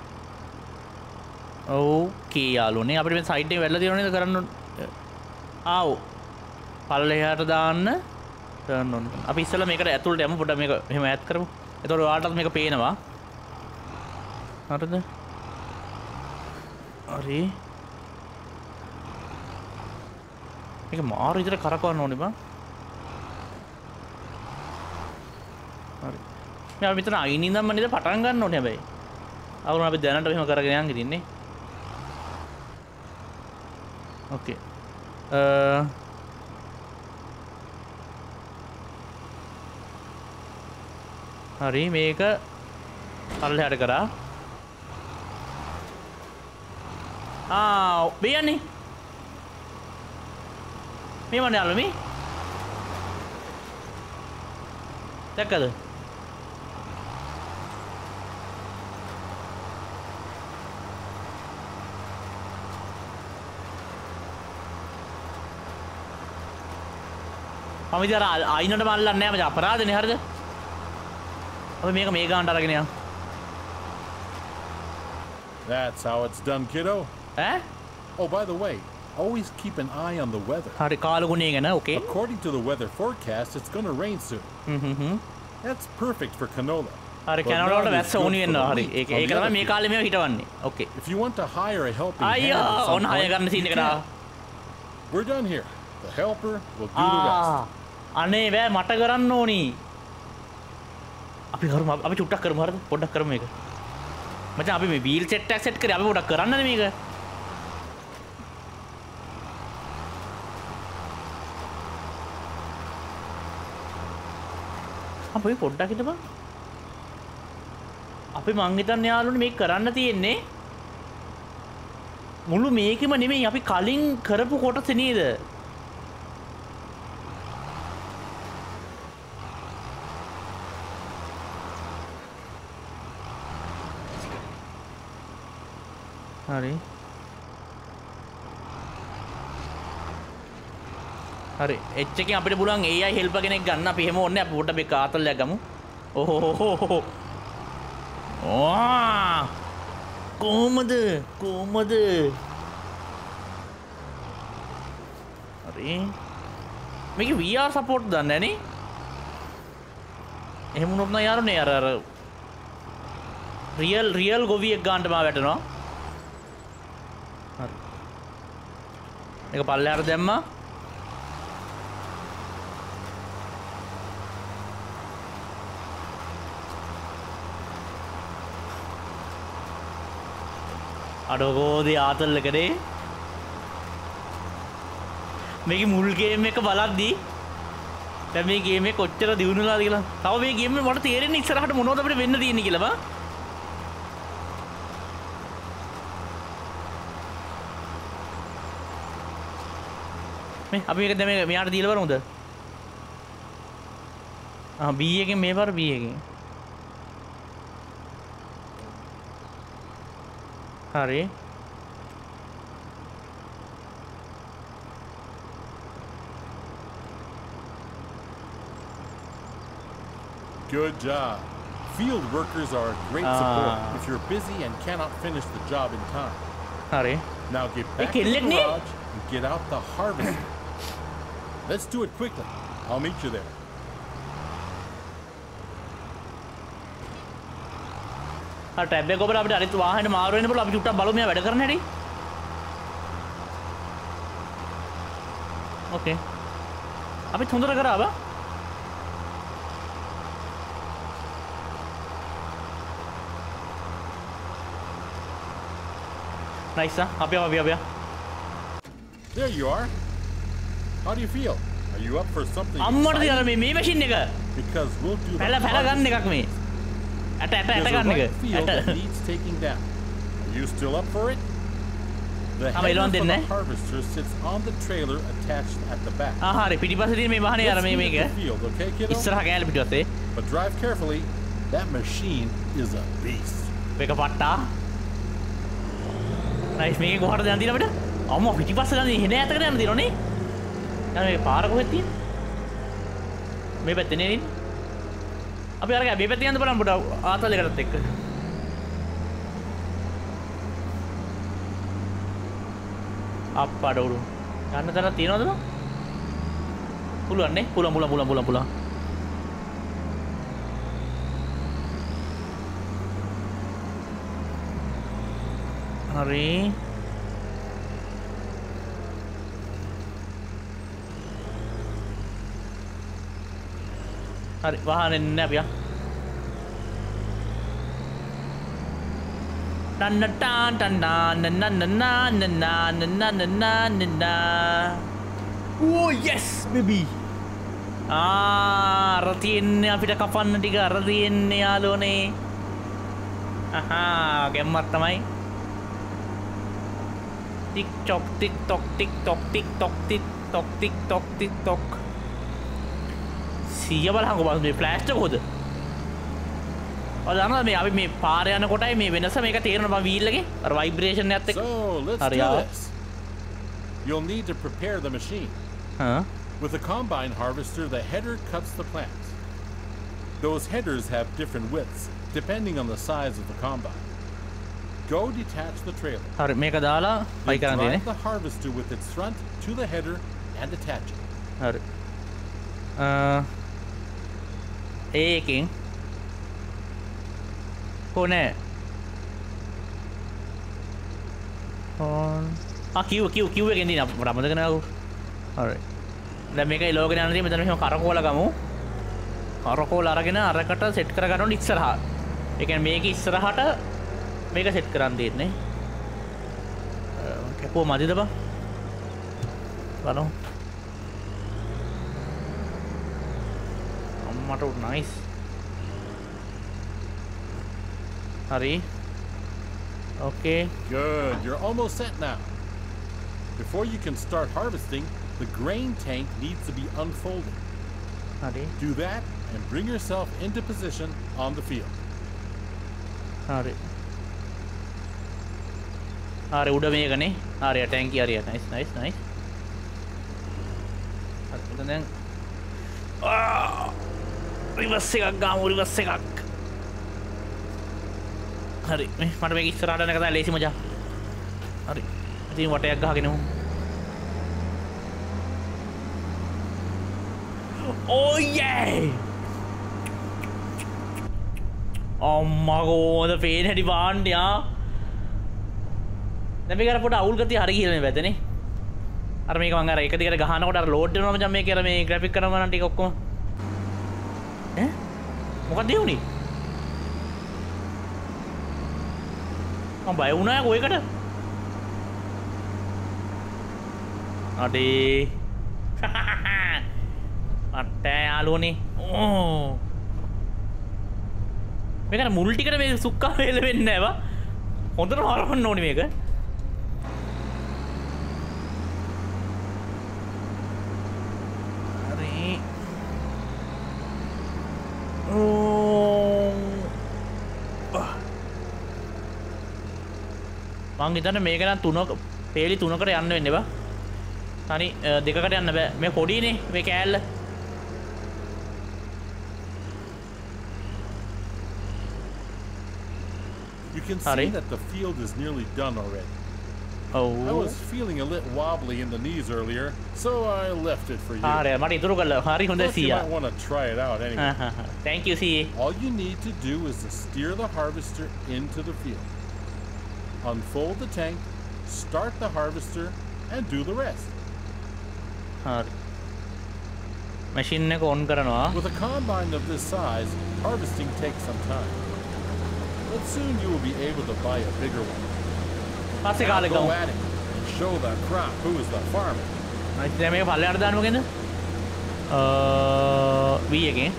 Okay, යාළුවනේ අපිට මේ side එක වැල්ලා තියෙනවනේ කරන්න ආව් පල්ලෙහාට දාන්න turn on. අපි ඉස්සෙල්ලා මේකට ඇතුළට යමු පොඩ්ඩක් මේක එහෙම ඈඩ් කරමු. එතකොට ඔයාලටත් මේක පේනවා. හරිද? හරි. මේක මාරු විදිහට කරකවන්න ඕනේ බං. හරි. මේ අපි මෙතන අයින් ඉඳන්ම නේද පටන් ගන්න ඕනේ හැබැයි. අවුරුන අපි දැනට මෙහෙම කරගෙන යන් ඉතින්නේ. Okay. Uh, හරි මේක පල්ලෙහාට කරා. ආ මේ යන්නේ. මේ වනේ යාළුවා මේ. දැක්කද? මම ඉතින් අර අයිනට මල්ලන්නේ නැහැ මචං අපරාධනේ හරිද? අපි මේක මේ ගානට අරගෙන යන්න. That's how it's done, kiddo. Eh? Oh, by the way, always keep an eye on the weather. හරි කාලගුණය ගැන okay. According to the weather forecast, it's going to rain soon. Mhm. That's perfect for canola. හරි canola වලට වැස්ස ඕනි වෙනවා හරි. ඒක ඒක තමයි මේ කාලේ මේව හිටවන්නේ. Okay. If you want to hire a helping hand, අයියෝ ඔන්න හය ගන්න සීන් එකට ආ. We're done here. The helper will do the rest. අනේ බෑ මට කරන්න ඕනි. අපි කරමු අපි චුට්ටක් කරමු හරිද? පොඩ්ඩක් කරමු මේක. මචං අපි මේ වීල් සෙට් එකක් සෙට් කරේ අපි පොඩ්ඩක් කරන්නනේ මේක. අපි පොඩ්ඩක් හිටපන්. අපි මං හිතන්නේ යාළුවනේ මේක කරන්න තියෙන්නේ මුළු මේකෙම නෙමෙයි අපි කලින් කරපු කොටස නේද? හරි හරි එච් එකෙන් අපිට පුළුවන් A I හෙල්පර් කෙනෙක් ගන්න. අපි එහෙම ඕනේ අපි පොඩ්ඩක් මේක ආතල්ලයක් ගමු. ඕහෝ ආ කොහමද කොහමද හරි මේක V R සපෝට් දන්නේ නැනේ. එහෙම වුණොත් නම් යාළුවනේ අර අර රියල් රියල් ගොවියෙක් ගන්නට මා වැටෙනවා. හරි මේක පල්ලෙහාට දැම්මා. අඩෝගෝදී ආතල්ලකනේ මේක මුල් ගේම් එක බලද්දී දැන් මේ ගේම් එක කොච්චර දියුණුලාද කියලා. තව මේ ගේම් එක මට තේරෙන්නේ ඉස්සරහට මොනවද අපිට වෙන්න තියෙන්නේ කියලා බා. මේ අපි මේක දැන් මේ මෙයාට දීලා බලමුද? ආ B එකෙන් මේ පාර B එකෙන්. හරි. Good job. Field workers are a great support Ah. if you're busy and cannot finish the job in time. හරි. Now get back to the garage and get out the harvester. Let's do it quickly. I'll meet you there. හරි tab එක ඔබට අපිට අරිත් වාහනේ මාරු වෙන්න පුළුවන්. අපි චුට්ටක් බලමු මෙයා වැඩ කරන හැටි. ඕකේ. අපි හොඳට කරාවා. Nice, huh? Up here, up here, up here. There you are. How do you feel? Are you up for something අම්මට exciting? තියලා මේ මේ මැෂින් එක. Because we'll do the පැල පැල ගන්න එකක් මේ. ඇට ඇට ඇට There's a ගන්න right එක. field that ඇට. needs taking down. Are you still up for it? The Ah, header Elon for the didn't, eh? harvester sits on the trailer attached at the back. ආ හරි පිටිපස්සේ තියෙන මේ වාහනේ අර Let's මේ meet මේක. at the field, okay, kiddo? ඉස්සරහ කෑල්ල පිටිපස්සේ. But drive carefully. That machine is a beast. මේක පට්ටා. නයිස් මේක කොහටද යන්න තියෙන අපිට? අම්මා පිටිපස්සේ යන්නේ හෙන ඈතකට යන්න තියෙනවනේ. දැන් මේ පාර කොහෙද තියෙන්නේ? මේ පැත්තේ නේ ඉන්නේ. අපි අර මේ පැත්තේ යන්න බලන්න පොඩ ආතල් එකටත් එක්ක. අප්පඩ උඩු. යන්න තැනක් තියනවද බං? පුළුවන් නේ? පුළුවන් පුළුවන් පුළුවන් පුළුවන් පුළුවන්. හරි. හරි වාහනේ නෑ අපියා. Tan tan tan na na na na na na na na na na na na na. Oh yes baby. Ah, අර තියන්නේ අපිට කපන්න ටික අර තියන්නේ යාළුවනේ. අහා ගැම්මක් තමයි. TikTok TikTok TikTok TikTok TikTok TikTok TikTok. සිය බලහංගෝ බස් මේ ෆ්ලෑෂ් එක කොහොද? ඔය දන්නවද මේ අපි මේ පාර යන කොටයි මේ වෙනස මේක තේරෙනවා බං වීල් එකේ අර ভাইබ්‍රේෂන් එකත් එක්ක. So, let's Hurry do up. this. You'll need to prepare the machine. හා. With a combine harvester, the header cuts the plant. Those headers have different widths, depending on the size of the combine. Go detach the trailer. හරි මේක දාලා පයි Then කරන් drive දෙන්නේ. the harvester with its front to the header and attach it. හරි. අ ඒකෙන් කොනේ on ආ කිව් කිව් කිව් එකෙන් දින අපිට මතක නෑ. හරි. දැන් මේක එලෝගෙන යන දේ මෙතන මෙහෙම කරකෝල ගමු. කරකෝල අරගෙන අරකට සෙට් කර ගන්න ඕනේ ඉස්සරහා. ඒ කියන්නේ මේක ඉස්සරහට මේක සෙට් කරන් දෙන්නේ. කැපුව මදිද බං? බලමු. අම්මට නයිස්. හරි. Okay. Good, you're almost set now. Before you can start harvesting, the grain tank needs to be unfolded. හරි. Do that and bring yourself into position on the field. හරි. හරි උඩ මේකනේ. හරි ටැංකිය හරි. Nice nice nice. හරි එතන දැන් ආ රිවර්ස් එකක් ගාමු රිවර්ස් එකක්. හරි මේ මට මේක ඉස්සරහට යන එක තමයි ලේසි මචං. හරි. ඉතින් වටයක් ගහගෙන උන්. Oh yeah! අම්මා කොහොමද පේන හැටි බාණ්ඩයා. දැන් මේක අර පොඩ අවුල් ගතිය හරි කියලා මේ වැදනේ. අර මේක මම අර එක දිගට ගහනකොට අර ලෝඩ් වෙනවා මචං මේක අර මේ ග්‍රැෆික් කරනවා නම් ටික ඔක්කොම. ඈ මොකක්ද ඒ උනේ? මම බය වුණා යකෝ ඒකට. අඩේ. අට්ටෑ යාළුවනේ. ඕ. මේක මුල් ටිකට මේ සුක්කා වේල වෙන්නේ නැහැ වා. හොඳට හරවන්න ඕනේ මේක. හරි. ඕ. මං හිතන්නේ මේක නම් තුනක පේලි තුනකට යන්න වෙන්නේ බා. තනි දෙකකට යන්න බෑ. මේ පොඩිනේ මේ කෑල්ල. You can see that the field is nearly done already. Oh. I was feeling a little wobbly in the knees earlier, so I left it for you. හරි මට ඉතුරු කළා. හරි හොඳයි Plus, you සීයා. might want to try it out anyway. Thank you C. All you need to do is to steer the harvester into the field. Unfold the tank, start the harvester, and do the rest. හරි. machine එක on කරනවා. With a combine of this size, harvesting takes some time. But soon you will be able to buy a bigger one. පස්සේ කාලේ Go ගමු. at it and show the crop who is the farmer. අයිත් දැන් මේක පල්ලෙහාට දාන්න මොකෙන්ද? අ V එකෙන්.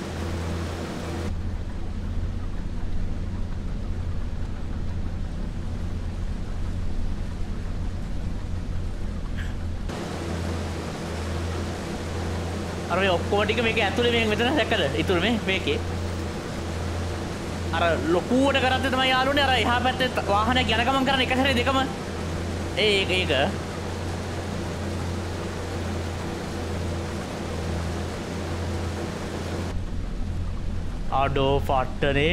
අර මේ ඔක්කොම ටික මේක ඇතුලේ මේ මෙතන දැක්කද? ඉතුරු මේ මේකේ. අර ලොකුවට කරද්දී තමයි යාළුවනේ අර එහා පැත්තේ වාහනයක් යන ගමන් කරන එක සැරේ දෙකම ඒ ඒක ඒක ආඩෝ පට්ටනේ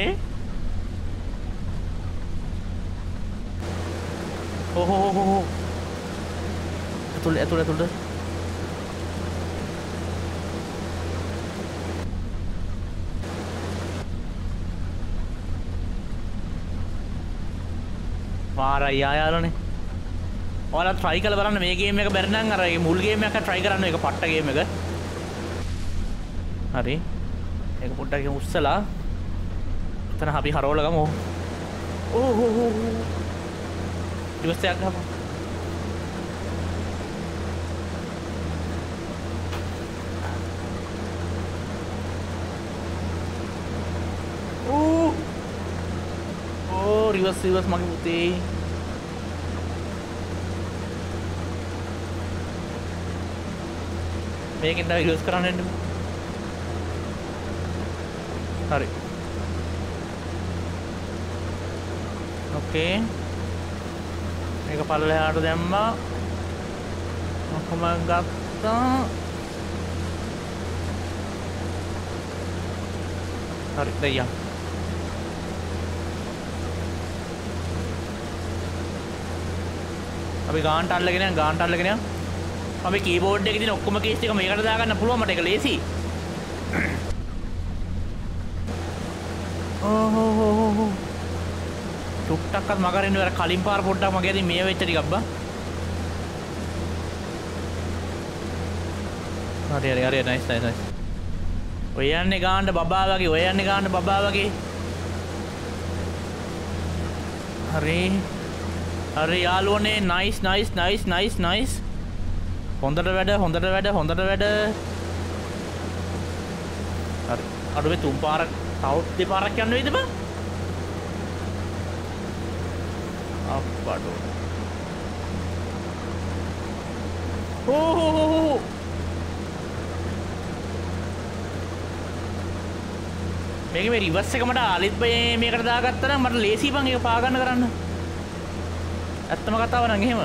ඕහෝ ඇතුළේ ඇතුළේ ඇතුළේ මාරයි යායාලනේ ඔයාලා try කරලා බලන්න මේ ගේම් එක බැරි නම් අර ඒ මුල් ගේම් එක try කරන්න ඒක පට්ට ගේම් එක හරි ඒක පොඩ්ඩක් උස්සලා එතන අපි හරවලා ගමු ඕ ඕ ඕ ඉවස්සයක් ගහපන් ඕ ඕ රිවර්ස් රිවර්ස් මගේ පුතේ මේකෙන් තමයි රිවර්ස් කරන්න එන්න හරි ඕකේ මේක පල්ලෙහාට දැම්මා ඔක්කොම ගත්තා හරි දෙයියා අපි ගාන්ට අල්ලගෙන යන් ගාන්ට අල්ලගෙන යන් අපි කීබෝඩ් එකේ තියෙන ඔක්කොම කීස් ටික මේකට දාගන්න පුළුවන් මට ඒක ලේසි ඕහෝ ටුක්ටක්වත් මගරින්න වෙර කලින් පාර පොඩ්ඩක් මගේ අතින් මේ වෙච්ච ටිකක් බා හරි හරි හරි නයිස් නයිස් නයිස් ඔය යන්නේ ගාන්න බබා වගේ ඔය යන්නේ ගාන්න බබා වගේ හරි හරි යාළුවනේ nice nice nice nice nice හොඳට වැඩ හොඳට වැඩ හොඳට වැඩ හරි අර මේ තුන් පාරක් තව දෙපාරක් යන්න වෙයිද බං අප්පඩෝ ඕහෝ මේක මේ රිවර්ස් එක මට ආලිත් මේකට දාගත්තා නම් මට ලේසි බං ඒක පා ගන්න කරන්න ඇත්තම කතාව නම් එහෙම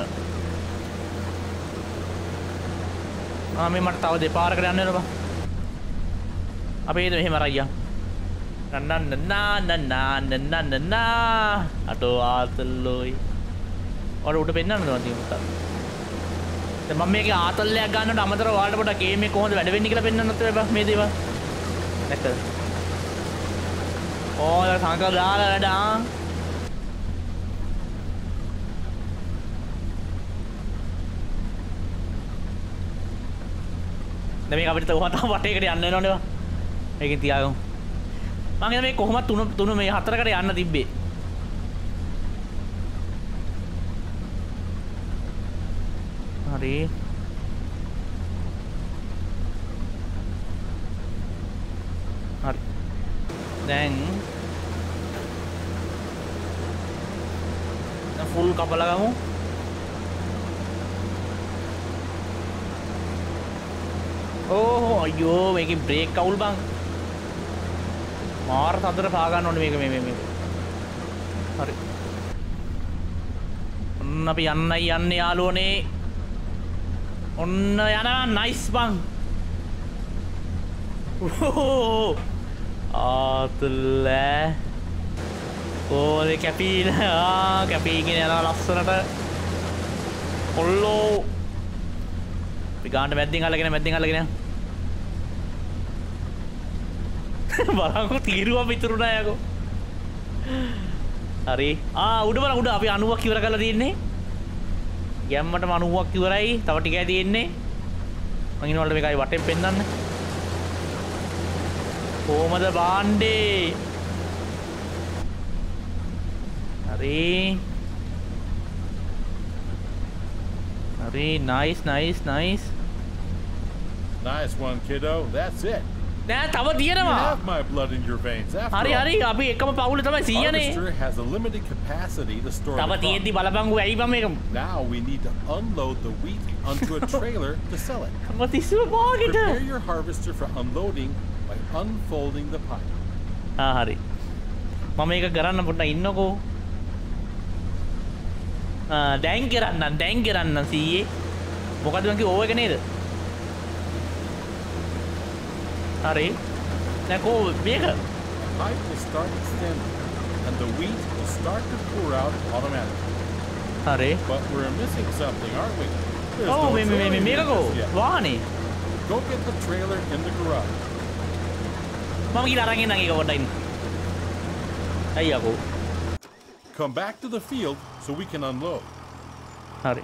ආ මේ මට තව දෙපාරකට යන්න වෙනවා අපි හිත මෙහෙම අරයියා නන්න නන්න නන්න නන්න නන්න අතෝ ආතල්ලෝයි ඔර උඩ පෙන්නන්න නෝ තියෙන උත්තර දැන් මම මේකේ ආතල්ලයක් ගන්නට අමතරව ඔයාලට පොඩක් ගේම් එක කොහොමද වැඩ වෙන්නේ කියලා පෙන්නන්නත් බෑ මේ දේවල් නැත්ද ඕලා සංකල් දාලා වැඩ ආ දැන් මේක අපිට කොහොමද වටේකට යන්න වෙනවනේ මේකෙන් තියාගමු මම හිතන්නේ මේ කොහොමද තුන තුන මේ හතරකට යන්න තිබ්බේ හරි හරි දැන් දැන් ෆුල් කපලා ගමු ඕහෝ අයියෝ මේකේ බ්‍රේක් අවුල් බං මාර තදට පා ගන්න ඕනේ මේක මේ මේ මේ හරි ඔන්න අපි යන්නයි යන්නේ යාළුවනේ ඔන්න යනවා නයිස් බං ආතල්ල ඕනේ කැපීන ආ කැපීගෙන යනවා ලස්සනට ඔල්ලෝ අපි ගාන්න මැද්දෙන් අල්ලගෙන මැද්දෙන් අල්ලගෙන බලංකො තීරුවක් විතරු නෑ යකෝ හරි ආ උඩ බලන්න උඩ අපි අනූවක් ඉවර කරලා තියෙන්නේ ගැම්මටම අනූවක් ඉවරයි තව ටිකයි තියෙන්නේ මං ඉන්නවලට මේකයි වටෙන් පෙන්නන්න කොහමද බාණ්ඩේ හරි හරි nice nice nice nice one kiddo that's it නෑ තව you තියෙනවා have my blood in your veins after හරි හරි all. අපි එකම පවුල තමයි සීයනේ Harvester has a limited capacity to store තව the තියෙද්දි crop. බලපංගු ඇයි බම් මේක Now we need to unload the wheat onto a trailer to sell it. මතිස්සුව පාගෙට Prepare your harvester for unloading by unfolding the pipe. ආ හරි මම මේක කරන්න පොඩ්ඩක් ඉන්නකෝ ආ දැන් කරන්නම් දැන් කරන්නම් සීයේ මොකද මං කිව්වේ ඕව එක නේද හරි දැන් කෝ මේක The pipe will start extending and the wheat will start to pour out automatically. හරි But we're missing something, aren't we? There's ඔව් no මේ මේ trailer මේක unit කෝ yet. වාහනේ Go get the trailer in the garage. මම ගිහලා අරන් එන්නම් ඒක පොඩ්ඩක් ඉන්න අයියා කෝ Come back to the field so we can unload. හරි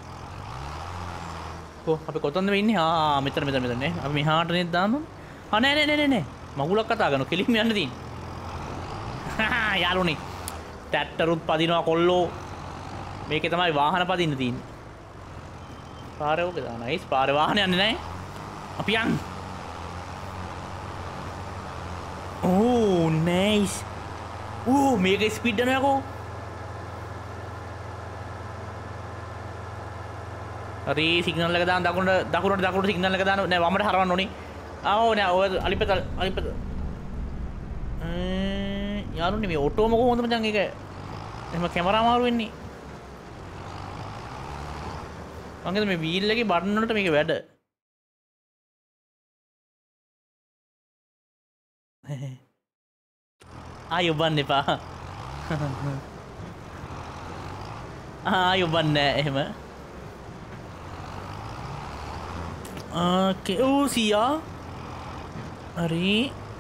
කො අපි කොතනද මේ ඉන්නේ ආ මෙතන මෙතන මෙතන නේ අපි මෙහාට නේද දාන්න ආ නෑ නෑ නෑ නෑ මගුලක් කතා කරනවා කෙලින්ම යන්න තියෙන්නේ යාළුවනේ ටැට්ටරුත් පදිනවා කොල්ලෝ මේකේ තමයි වාහන පදින්න තියෙන්නේ පාරේ ඔක දාන නයිස් පාරේ වාහන යන්නේ නැහැ අපි යන් ඕ නයිස් ඕ මේක ස්පීඩ් යනවා යකෝ හරි සිග්නල් එක දාන්න දකුණට දකුණට දකුණට සිග්නල් එක දාන්න නෑ වමට හරවන්න ඕනේ ආ ඕ නෑ ඔය අලිපත අලිපත යාළුවනේ මේ ඔටෝම කොහොමද මචං ඒක එහෙම කැමරා මාරු වෙන්නේ මං හිතුවේ මේ වීල් එකේ බටන් වලට මේක වැඩ ආයෙ ඔබන්න එපා ආයෙ ඔබන්න නෑ එහෙම ඕකේ ඕ සියා හරි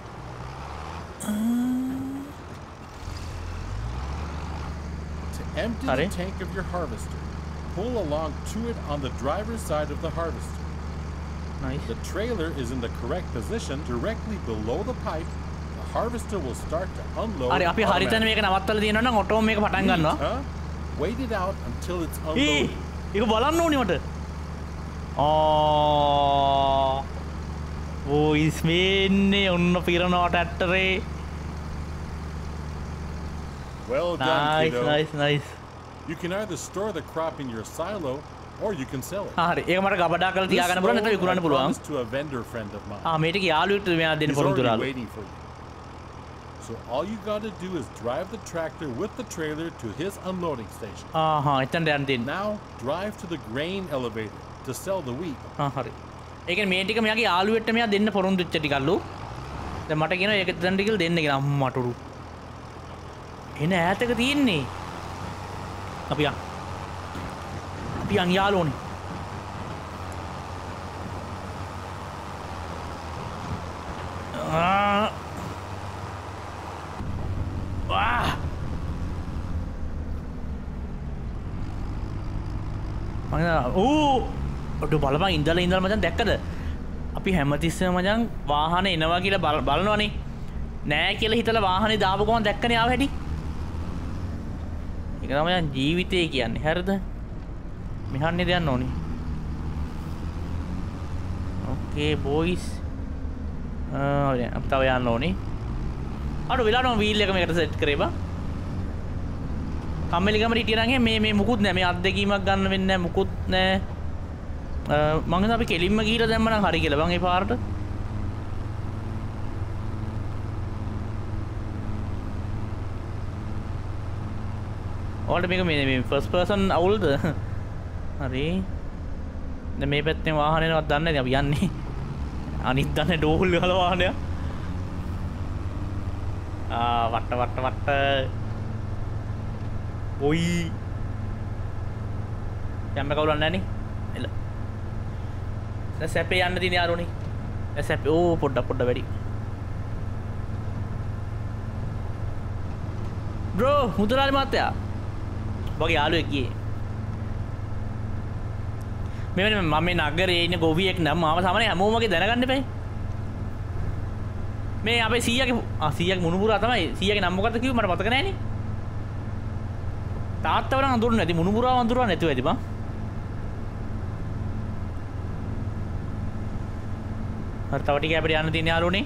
To empty Sorry? the tank of your harvester, pull along to it on the driver's side of the harvester. nice The trailer is in the correct position directly below the pipe. The harvester will start to unload. හරි අපි හරියටම automatically. මේක නවත්තලා තියෙනවා නම් ඔටෝම මේක පටන් ගන්නවා Huh? Wait it out until it's A unloaded. ඒක බලන්න ඕනේ මට ආ වොයිස් මේන්නේ ඔන්න පිරනවා ටැට්ටරේ Well done, nice kiddo. nice nice You can either store the crop in your silo or you can sell it. හරි ඒක මට ගබඩා කරලා This තියාගන්න පුළුවන් නැත්නම් load විකුණන්න I පුළුවන් promised to a vendor friend of mine. ආ මේ ටික යාළුවෙක්ට මෙයා දෙන්න He's පොරොන්දු already කරලා waiting for you. So all you gotta do is drive the tractor with the trailer to his unloading station. ආහා එතනට යන්න දෙන්න Now drive to the grain elevator to sell the wheat. ආ හරි ඒ කියන්නේ මේ ටික මෙයාගේ යාළුවෙක්ට මෙයා දෙන්න පොරොන්දු වෙච්ච ටිකල්ලු දැන් මට කියනවා ඒක එතනට කියලා දෙන්න කියලා අම්මටුරු එන ඈතක තියෙන්නේ අපි යන් අපි යන් යාළුවනේ ආ වා මම ඕ ඔඩ බලපන් ඉඳලා ඉඳලා මචං දැක්කද අපි හැමතිස්සෙම මචං වාහනේ එනවා කියලා බල- බලනවනේ නෑ කියලා හිතලා වාහනේ දාපු ගමන් දැක්කනේ ආව හැටි ඒක තමයි මචං ජීවිතය කියන්නේ හරිද මෙහන්නේ යන්න ඕනේ ඕකේ බොයිස් ආ අපි තව යන්න ඕනේ අර වෙලාවම වීල් එක මේකට සෙට් කරේ බා කම්මැලිකමට හිටියා නම් මේ මේ මුකුත් නෑ මේ අත්දැකීමක් ගන්න වෙන්නේ නෑ මුකුත් නෑ මං හිතුවා අපි කෙලින්ම ගිහිල්ලා දැම්ම නම් හරි කියලා බං ඒ පාරට ඔයාලට මේක මේ මේ ෆස්ට් පර්සන් අවුල්ද හරි දැන් මේ පැත්තෙන් වාහනේවත් දන්නේ නැති අපි යන්නේ අනිත් දන්නේ ඩෝල් වල වාහනය ආ වට වට වට ඔයි යන්න කවුරුත් නැහැ නේ එල දැන් සැපේ යන්න තියෙන යාළුවනේ දැන් සැපේ ඕ පොඩ්ඩක් පොඩ්ඩක් වැඩි බ්‍රෝ මුදලාලි මහත්තයා වගේ යාළුවෙක් ගියේ මේ මම මේ නගරේ ඉන්න ගොවියෙක් නම් මාව සාමාන්‍ය හැමෝම වගේ දැනගන්න එපා මේ අපේ සීයාගේ ආ සීයාගේ මුණුබුරා තමයි සීයාගේ නම මොකද්ද කිව්වේ මට මතක නෑනේ තාත්තව නම් අඳුරන්නේ නැති මුණුබුරාව අඳුරන්නේ නැතුව ඇති බං හරි තව ටික අපිට යන්න තියෙන යාළුවනේ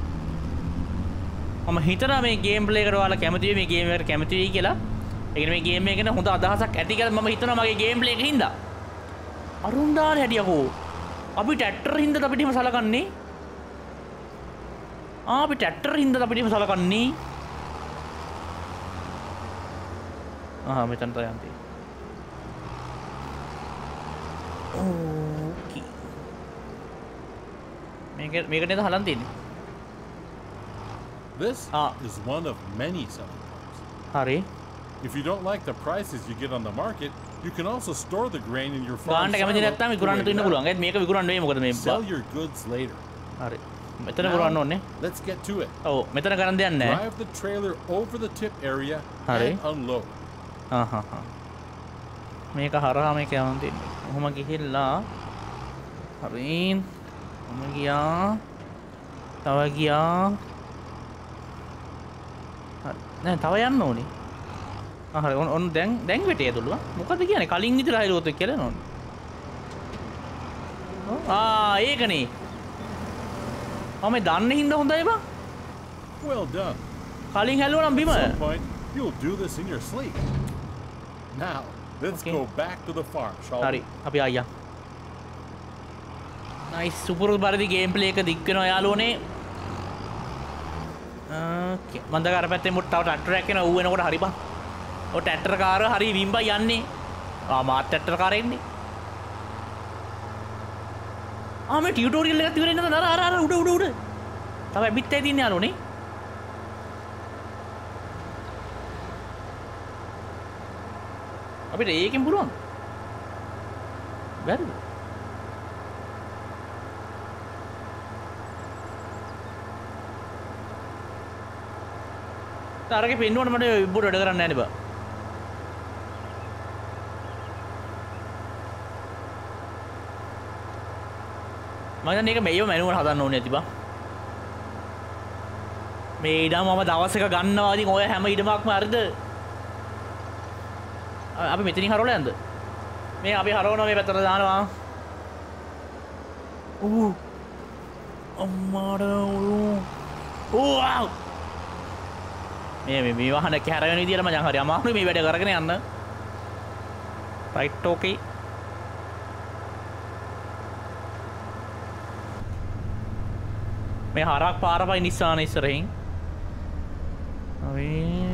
මම හිතනවා මේ ගේම් ප්ලේ එකට ඔයාලා කැමති වෙයි මේ ගේම් එකට කැමති වෙයි කියලා ඒ කියන්නේ මේ ගේම් එක ගැන හොඳ අදහසක් ඇති කියලා මම හිතනවා මගේ ගේම් ප්ලේ එකකින් හින්දා අරුන් දාන හැටියකෝ අපි ට්‍රැක්ටර් හින්දාද අපිට එහෙම සලකන්නේ ආ අපි ට්‍රැක්ටර් හින්දාද අපිට එහෙම සලකන්නේ ආ මෙතන තමයි යන්නේ ඕකේ මේක මේක නේද හලන් තියෙන්නේ This ah. is one of many selling points. හරි If you don't like the prices you get on the market, you can also store the grain in your farm. ගාන්න කැමති නැත්නම් විකුණන්න දෙන්න පුළුවන්. ඒත් මේක විකුණන්න වෙයි මොකද මේ Sell your goods later. හරි. මෙතන පුරවන්න ඕනේ. Let's get to it. ඔව් මෙතන කරන් දෙයක් නැහැ. Drive the trailer over the tip area හරි. and unload. හා හා හා. මේක හරහා මේක යවන්න දෙන්නේ. කොහොම ගිහිල්ලා හරි. කොහොම ගියා. තව ගියා. හරි. නෑ තව යන්න ඕනේ. ආ හරි ඔන්න දැන් දැන් වෙටේ දුළුවා. මොකද කියන්නේ කලින් විතර හයිලුවොත් කියලා නෝනේ. ආ ඒකනේ. මම දන්නේ හින්දා හොඳයි බං. Well done. කලින් හැලුවා නම් බිම. At some point, you'll do this in your sleep. Now, let's Okay. go back to the farm, shall හරි we? අපි ආයියා. නයිස් සුපුරුදු පරිදි ගේම් ප්ලේ එක දික් වෙනවා යාළුවනේ. ඕකේ මම දැන් අර පැත්තේ මුත් තව ට්‍රැක්ටර් එකක් එනවා ඌ එනකොට හරි බං. ඔය ට්‍රැක්ටර් කාර හරි විම්බා යන්නේ. ආ මාත් ට්‍රැක්ටර් කාරේ ඉන්නේ. ආ මේ ටියුටෝරියල් එකක් ඉවර වෙනද අර අර අර උඩ උඩ උඩ. තව බිත්තේ තියන්නේ යාළුවනේ. අපිට ඒකෙන් පුළුවන්. බැරිද? තරගේ පෙන්නුවට මට ඉබ්බුට වැඩ කරන්න නැහැ නේ බා. මම දැන් මේක මේව මැනුවල් හදන්න ඕනේ නැති බා. මේ ඉඩම මම දවස් එක ගන්නවා ඉතින් ඔය හැම ඉඩමක්ම හරිද? අපි මෙතනින් හරවලා යන්නද? මේ අපි හරවනවා මේ පැත්තට දානවා. ඌ අම්මාට ඌ ආව් මේ මේ මේ වහන කැර වෙන විදියට මචං හරි අමාරුයි මේ වැඩ කරගෙන යන්න. Right okay. මේ හරක් පාරපයි නිස්සාන ඉස්සරහින්. අපි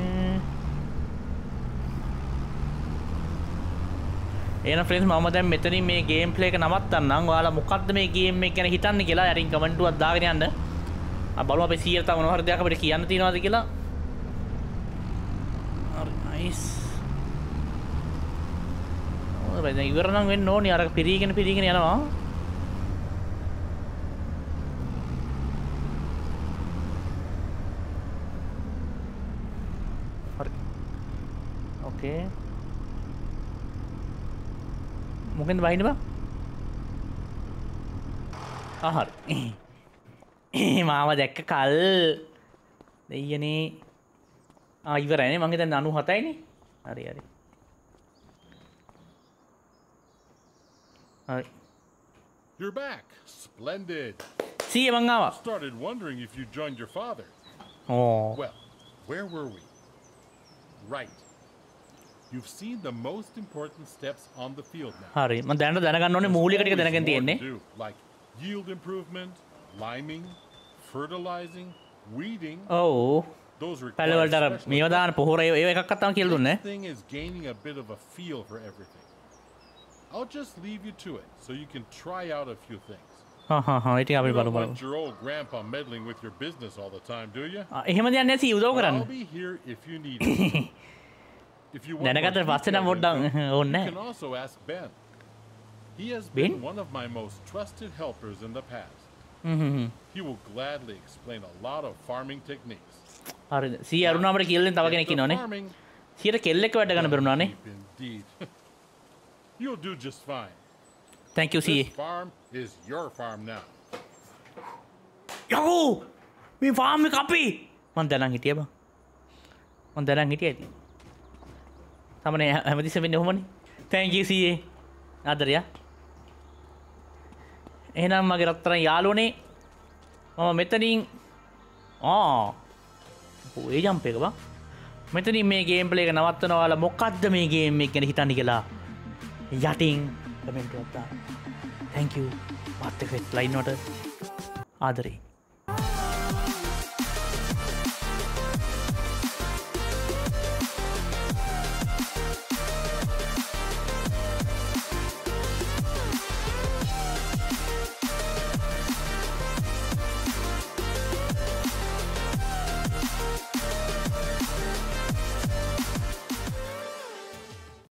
එහෙනම් ෆ්‍රෙන්ඩ්ස් මම දැන් මෙතනින් මේ ගේම් ප්ලේ එක නවත්තන්නම්. ඔයාලා මොකද්ද මේ ගේම් එක ගැන හිතන්නේ කියලා යටින් කමෙන්ට් එකක් දාගෙන යන්න. ආ බලමු අපේ සීයට තව මොනවා හරි දෙයක් අපිට කියන්න තියෙනවද කියලා. හරි නයිස්. ඔය දැන් ඉවර නම් වෙන්න ඕනි. අර පිරීගෙන පිරීගෙන යනවා. හරි. ඕකේ. මොකෙන්ද බහින්න බා? ආ හරි. මාව දැක්ක කල් දෙයියනේ. ආ ඉවරයිනේ මං හිතන්නේ ninety-seven නේ. හරි හරි. හරි. You're back. Splendid. See you මං ආවා. Started wondering if you joined your father. Oh. Well, where were we? Right. You've seen the most important steps on the field now. හරි. මම දැනට දැනගන්න ඕනේ මූලික ටික දැනගෙන තියෙන්නේ. Like yield improvement, liming, fertilizing, weeding. ඔව්. Those require පැලවලට අර මේව දාන පොහොර ඒව එකක්වත් තමයි කියලා දුන්නේ. This thing is gaining a bit of a feel for everything. I'll just leave you to it so you can try out a few things. හා හා හා ඒ ටික අපි You බලමු don't බලමු. want your old grandpa meddling with your business all the time, do you? ආ එහෙම දෙයක් නැති උදව් කරන්න. I'll be here if you need me. If you want more දැනගත්තට පස්සේ නම් detailed පොඩ්ඩක් info, ඕනේ you can also ask Ben. He has Ben? been one of my most trusted helpers in the past. Hmm He will gladly explain a lot of farming techniques. හරිද සී අරුණාමට කියලා දෙන්න තව Get කෙනෙක් the ඉන්නවනේ farming සීයට කෙල්ලෙක් වැඩ ගන්න බැරුණානේ deep indeed. You'll do just fine. thank you C This farm is your farm now. යකෝ මේ ෆාම් එක අපේ මං දැනන් හිටියා බං මං දැනන් හිටියා ඉතින් තමනේ හැමතිස්සෙම වෙන්නේ ඔහොමනේ thank you සී ආදරයා එහෙනම් මගේ රත්තරන් යාළුවනේ මම මෙතනින් ආ ඔය ජම්ප් එක බං මෙතනින් මේ ගේම් ප්ලේ එක නවත්තනවා ඔයාලා මොකද්ද මේ ගේම් එක ගැන හිතන්නේ කියලා යටින් කමෙන්ට් එකක් දාන්න thank you මාත් එක්ක ලයින් වලට ආදරේ